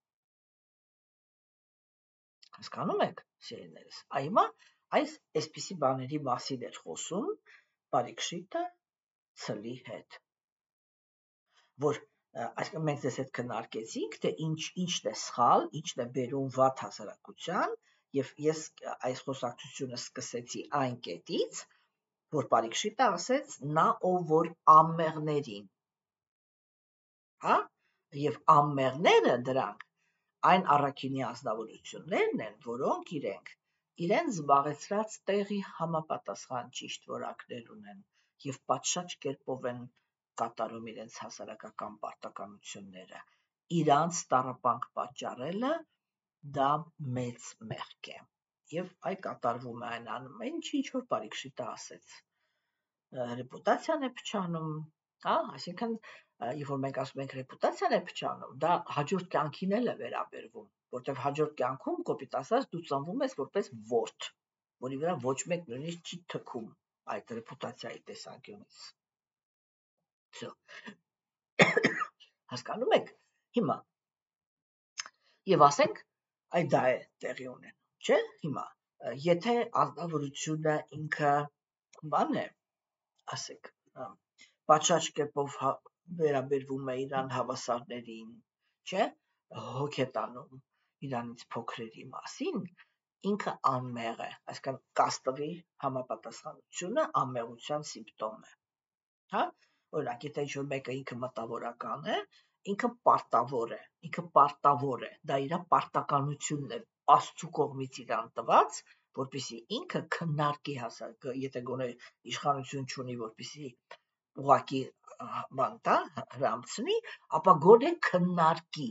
Հասկանում եք, սիրելիներս, այմա այսպիսի բաների մասին էր խոսում Պարիկշիտը ցլի հետ, որ այսինքն մենք դες հետ քննարկեցինք, թե ինչն է սխալ, ինչն է բերում վատ հասարակության, եւ ես այս խոսակցությունը սկսեցի այն կետից, որ Պարիկշիտը ասեց, նա ով որ անմեղներին, եւ անմեղները դրանք այն առաքինի ազնվորություններն են, որոնք իրենց զբաղեցրած տեղի համապատասխան ճիշտ որակներ ունեն եւ պատշաճ կերպով են կատարում իրենց հասարակական պարտականությունները, իրանց տառապանք պատճառելը դա մեծ մեղք է։ Եվ այ կատարվում է այն ամեն ինչ որ Պարիկշիտը ասեց։ Ռեպուտացիան է փչանում, հա, այսինքն երբ որ մենք ասում ենք ռեպուտացիան է փչանում, դա հաջորդ կյանքին էլ է վերաբերվում, որտեղ հաջորդ կյանքում կոպիտ ասած դու ծնվում ես որպես ворթ, որի վրա ոչ մեկ նույնիսկ չի թքում այդ ռեպուտացիայի տեսանկյունից։ Всё։ Հասկանում եք։ Հիմա եւ ասենք այդ դա է տեղի ունենում, չէ՞։ Հիմա եթե ազնվորությունը ինքը բան է, ասեք, պատշաճ կերպով վերաբերվում է իրան հավասարներին, չէ՞, հոգ է տանում իրանից փոքրերի մասին, ինքը անմեղ է, այսինքն կաստվի համապատասխանությունը անմեղության սիմպտոմ է, հա։ Օրինակ, եթե ինչ-որ մեկը ինքը մտավորական է, ինքը պարտավոր է, դա իր պարտականությունն է, Աստծու կողմից իրան տված, որպեսզի ինքը քննարկի եթե գոնե իշխանություն չունի, որպեսզի ուղղակի բան տա, հրամցնի, ապա գոնե քննարկի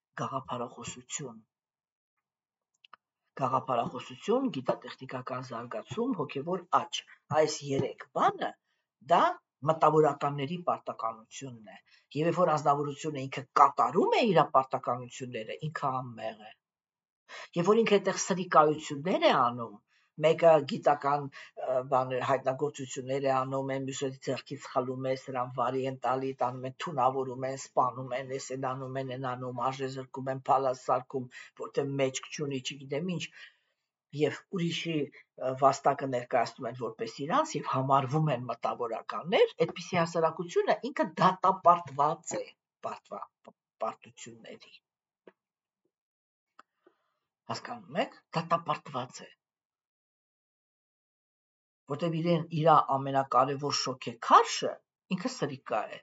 գաղափարախոսություն, գիտատեխնիկական զարգացում, հոգևոր աճ։ Այս 3 բանը դա մտավորականների պարտականությունն է։ Եվ երբ որ ազնվորությունը ինքը կատարում է իր պարտականությունները, ինքը անմեղ է։ Երբ որ ինքը այդտեղ սրիկայություններ է անում, մեկը գիտական հայտնագործություններ է անում, մյուսը ձեռքից խլում է, սրան վարի են տալի, տանում են, թունավորում են, սպանում են, էս են անում, են անում, արժե զրկում են, փալաս սարքում, որտեղ մեջք չունի, չգիտեմ ինչ, եւ ուրիշի վաստակը ներկայացնում են որպես իրանց եւ համարվում են մտավորականներ, այդպիսի հասարակությունը ինքը դատապարտված է պարտությունների։ Հասկանում եք, դատապարտված է, որտեղ իր ամենակարևոր շոքեքարշը ինքը սրիկա է։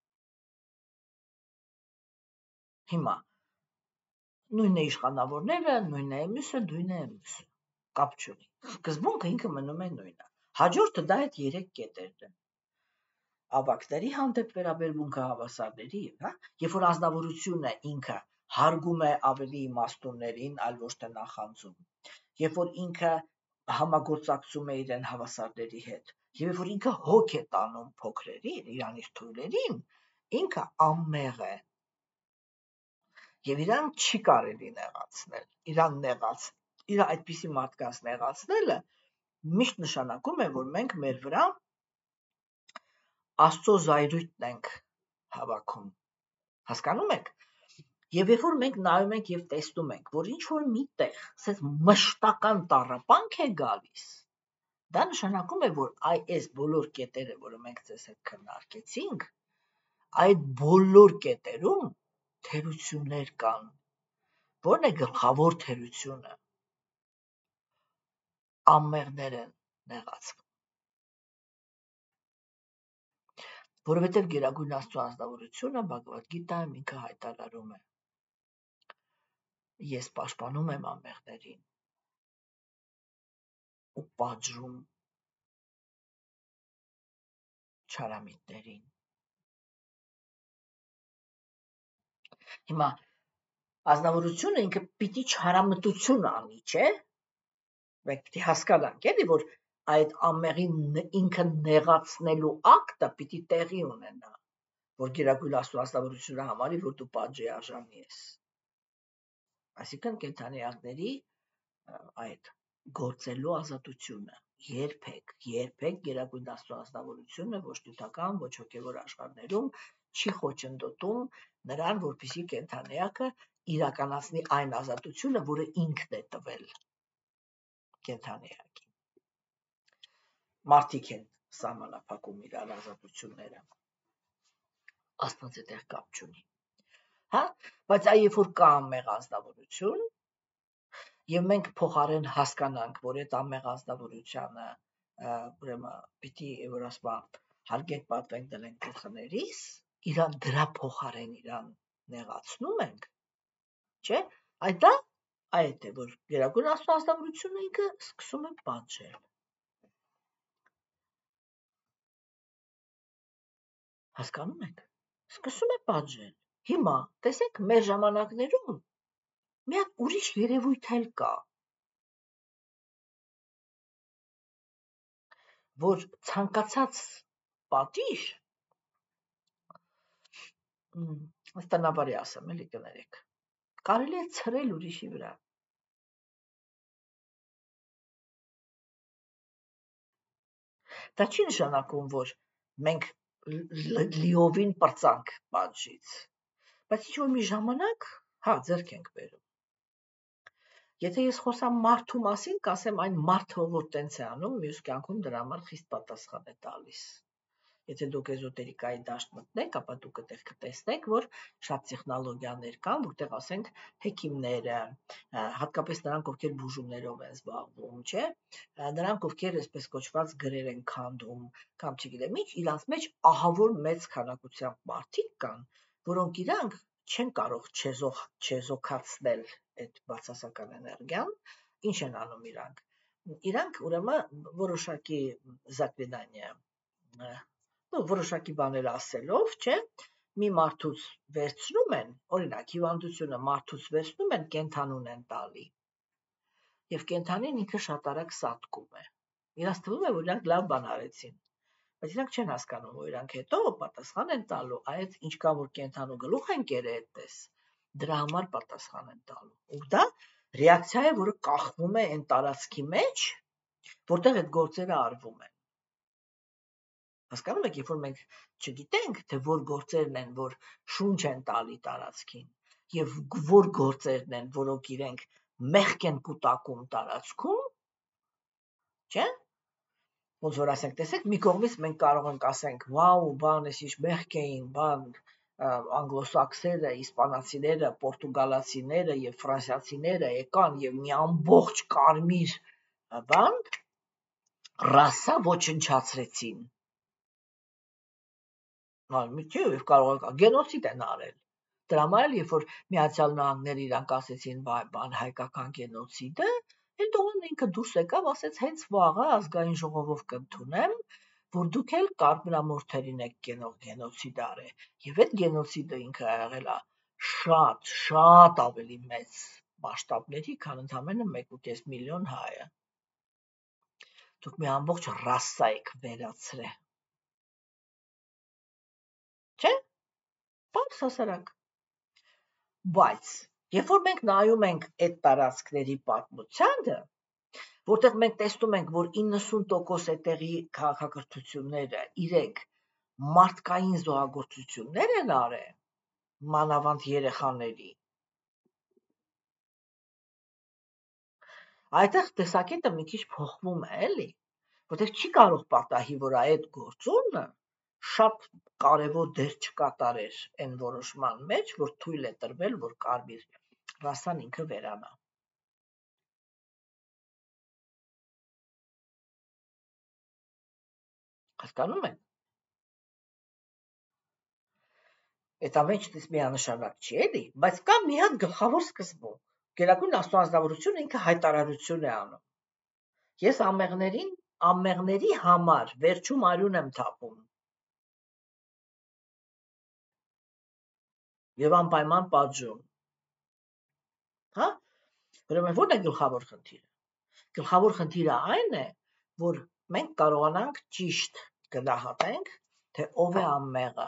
Հիմա նույնն է իշխանավորները, նույնն է մյուսը, կապ չունի։ Սկզբունքը ինքը մնում է նույնը։ Հաջորդը դա այդ 3 կետերն են։ Ավագների հանդեպ վերաբերմունքը, հավասարների, հա, երբ որ ազնվորությունը ինքը հարգում է ավելի իմաստուններին, այլ ոչ թե նախանձում, երբ որ ինքը համագործակցում է իրեն հավասարների հետ, եւ երբ որ ինքը հոգ է տանում փոքրերին, իրանից թույլերին, ինքը անմեղ է։ Եվ իրան չի կարելի նեղացնել, իր այդպիսի մարդկանց նեղացնելը միշտ նշանակում է, որ մենք մեր վրա Աստծո զայրույթն ենք հավաքում, հասկանում եք։ Եվ երբ որ մենք նայում ենք եւ տեսնում ենք, որ ինչ-որ միտեղ ասես մշտական տառապանք է գալիս, դա նշանակում է, որ այս բոլոր կետերը, որը մենք ձեզ հետ քննարկեցինք, այդ բոլոր կետերում թերություններ կան։ Որն է գլխավոր թերությունը։ Անմեղներ են նեղացվում։ Որովհետև Գերագույն Աստծո անձնավորությունը Բhagavad Gita-ում ինքը հայտարարում է. Ես պաշտպանում եմ անմեղներին ու պատժում չարամիտներին։ Հիմա ազնվորությունը ինքը պիտի չարամտություն անի, չէ՞։ Մենք պիտի հասկանանք, էլի, որ այդ անմեղին ինքը նեղացնելու ակտը պիտի տեղի ունենա, որ Գերագույն Աստծո ազնվորությունը համարի, որ դու պատժի արժանի ես։ Այսինքն կենդանիների այդ գործելու ազատությունը երբեք Գերագույն Աստծո ազնվորությունը ոչ նյութական, ոչ հոգևոր աշխարհներում չի խոչընդոտում նրան, որպեսզի կենդանիակը իրականացնի այն ազատությունը, որը ինքն է տվել կենդանիակին։ Մարդիկ են սահմանափակում իրար ազատությունները։ Աստված այդտեղ կապ չունի։ Հա, բայց երբ որ կա անմեղ ազնվորություն, եւ մենք փոխարեն հասկանանք, որ այդ անմեղ ազնվորությանը ուրեմն պիտի որ ասма հարգենք, պատվենք, դնենք գլխներիս, իրան դրա փոխարեն իրան նեղացնում ենք, չէ՞։ Այդ է, որ Գերագույն Աստծո ազնվորությունը ինքը սկսում է պատժել։ Հասկանում եք։ Սկսում է պատժել։ Հիմա, տեսեք, մեր ժամանակներում մի հատ ուրիշ երևույթ էլ կա, որ ցանկացած պատիժ, տնավարի ասեմ, էլի կներեք, կարելի է ցրել ուրիշի վրա։ Դա չի նշանակում, որ մենք լիովին պրծանք պատժից, բայց ինչ-որ մի ժամանակ, ձեռք ենք բերում։ Եթե ես խոսամ մարդու մասին, կասեմ այն մարդը, որ տենց է անում, մյուս կյանքում դրա համար խիստ պատասխան է տալիս։ Եթե դուք էզոտերիկայի դաշտ մտնեք, ապա դուք այդտեղ կտեսնեք, որ շատ տեխնոլոգիաներ կան, որտեղ ասենք հեքիմները, հատկապես նրանք, ովքեր բուժումներով են զբաղվում, չէ, նրանք, ովքեր այսպես կոչված գրեր են քանդում, կամ չգիտեմ ինչ, իրանց մեջ ահավոր մեծ քանակությամբ մարդիկ կան, որոնք իրանք չեն կարող չեզոքացնել այդ բացասական էներգիան, ինչ են անում իրանք։ Իրանք ուրեմն որոշակի զակլինանիա, որոշակի բաներ ասելով, չէ, մի մարդուց վերցնում են, օրինակ հիվանդությունը մարդուց վերցնում են, կենթանուն են տալի։ Եվ կենթանին ինքը շատ արագ սատկում է։ Իրանց թվում է, որ իրանք լավ բան արեցին, բայց իրանք չեն հասկանում, որ իրանք հետո պատասխան են տալու այդ ինչքան որ կենթանու գլուխ են կերել այդպես, դրա համար պատասխան են տալու։ Ու դա ռեակցիա է, որը կախվում է այն տարածքի մեջ, որտեղ այդ գործերը արվում են։ Հասկանում եք, երբ որ մենք չգիտենք, թե որ գործերն են, որ շունչ են տալի տարածքին, եւ որ գործերն են, որոնք իրենք մեղք են կուտակում տարածքում, չէ՞։ Ոնց որ ասենք, տեսեք, մի կողմից մենք կարող ենք ասենք, վաու, բան, էս ինչ մեղք էին, բան, անգլոսաքսերը, իսպանացիները, պորտուգալացիները եւ ֆրանսիացիները եկան եւ մի ամբողջ կարմիր բան ռասա ոչնչացրեցին։ Եվ կարող է գենոցիդ են արել։ Դրա համար էլ, երբ որ Միացյալ Նահանգները իրանք ասեցին, բան հայկական գենոցիդը, Էրդողանը ինքը դուրս եկավ, ասեց հենց վաղը ազգային ժողովով կընդունեմ, որ դուք էլ կարմրամորթերին եք գենոցիդ արել։ Եվ այդ գենոցիդը ինքը եղել է շատ ավելի մեծ մասշտաբների, քան ընդամենը 1.5 միլիոն հայը։ Դուք մի ամբողջ ռասա եք վերացրել։ Չէ՞։ Բաց հասարակ։ Բայց երբ որ մենք նայում ենք այդ տարածքների պատմությանը, որտեղ մենք տեսնում ենք, որ 90% այդտեղի քաղաքակրթությունները իրենք մարդկային զոհագործություններ են արել, մանավանդ երեխաների, այդտեղ տեսակետը մի քիչ փոխվում է, էլի, որտեղ չի կարող պատահի, որ այդ գործոնը շատ կարևոր դեր չկատարեր այն որոշման մեջ, որ թույլ է տրվել, որ կարմիր ռասան ինքը վերանա։ Հասկանում եք։ Այդ ամենից միանշանակ չի, էլի, բայց կա մի հատ գլխավոր սկզբունք։ Գերագույն աստվածավորությունը ինքը հայտարարություն է անում։ Ես ամեղների համար վերջում արյուն եմ թափում։ Եվ անպայման պատժում։ Հա։ Ուրեմն ո՞րն է գլխավոր խնդիրը։ Գլխավոր խնդիրը այն է, որ մենք կարողանանք ճիշտ գնահատենք, թե ով է անմեղը։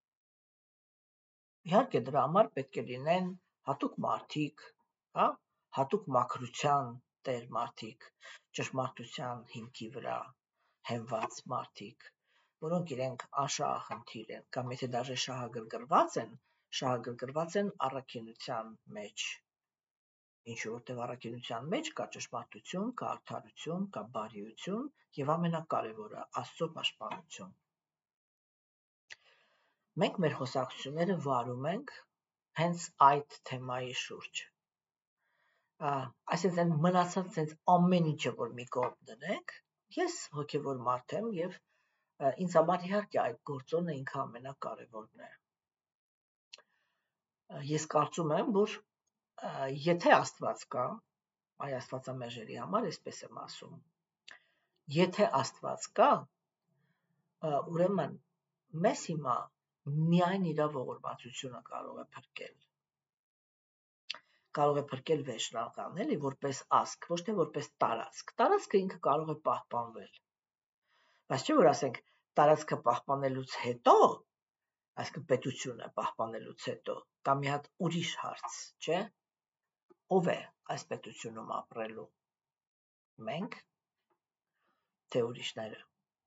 Իհարկե դրա համար պետք է լինեն հատուկ մարդիկ, հա, հատուկ մաքրության տեր մարդիկ, ճշմարտության հիմքի վրա հենված մարդիկ, որոնք իրենք անշահախնդիր են, կամ եթե դաժե շահագրգռված են առաքինության մեջ, ինչու որտեղ առաքինության մեջ կա ճշմարտություն, կա արդարություն, կա բարիություն եւ ամենակարևորը Աստծո պաշտպանություն։ Մենք մեր խոսակցությունները վարում ենք հենց այդ թեմայի շուրջ։ Այսինքն մնացած հենց ամեն ինչը, որ մի կողմ դնենք, ես հոգևոր մարդ եմ եւ ինձ համար իհարկե այդ գործոնը ինքը ամենակարևորն է։ Ես կարծում եմ, որ եթե Աստված կա, այ Աստվածամերժերի համար այսպես եմ ասում, եթե Աստված կա, ուրեմն մեզ հիմա միայն իր ողորմածությունը կարող է փրկել։ Կարող է փրկել Վեշնաղան, էլի, որպես ազգ, ոչ թե որպես տարածք։ Տարածքը ինքը կարող է պահպանվել։ Բայց չէ որ ասենք տարածքը պահպանելուց հետո, այսինքն պետությունը պահպանելուց հետո, կա մի հատ ուրիշ հարց, չէ՞։ Ով է այս պետությունում ապրելու։ Մենք, թե ուրիշները։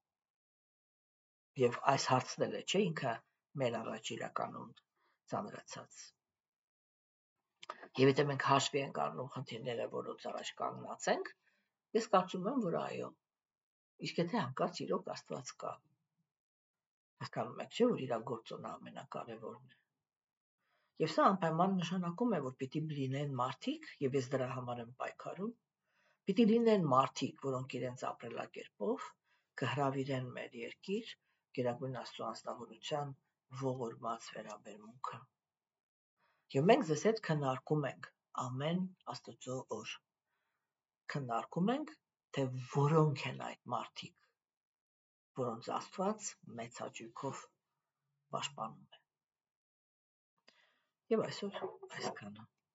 Եվ այս հարցն էլ է, չէ՞, ինքը մեր առաջ իրականում ծանրացած։ Եվ եթե մենք հաշվի ենք առնում խնդիրները, որոնց առաջ կանգնած ենք, ես կարծում եմ, որ այո, իսկ եթե հանկարծ իրոք Աստված կա, հասկանում եք, չէ՞, որ իր գործոնը ամենակարևորն է։ Եվ սա անպայման նշանակում է, որ պիտի լինեն մարդիկ, եւ ես դրա համար եմ պայքարում, պիտի լինեն մարդիկ, որոնք իրենց ապրելակերպով կհրավիրեն մեր երկիր Գերագույն Աստծո անձնավորության ողորմած վերաբերմունքը։ Եվ մենք ձեզ հետ քննարկում ենք ամեն Աստծո օր։ Քննարկում ենք, թե որոնք են այդ մարդիկ, որոնց Աստված մեծ հաճույքով պաշտպանում է։ Եվ այսօր այսքանը։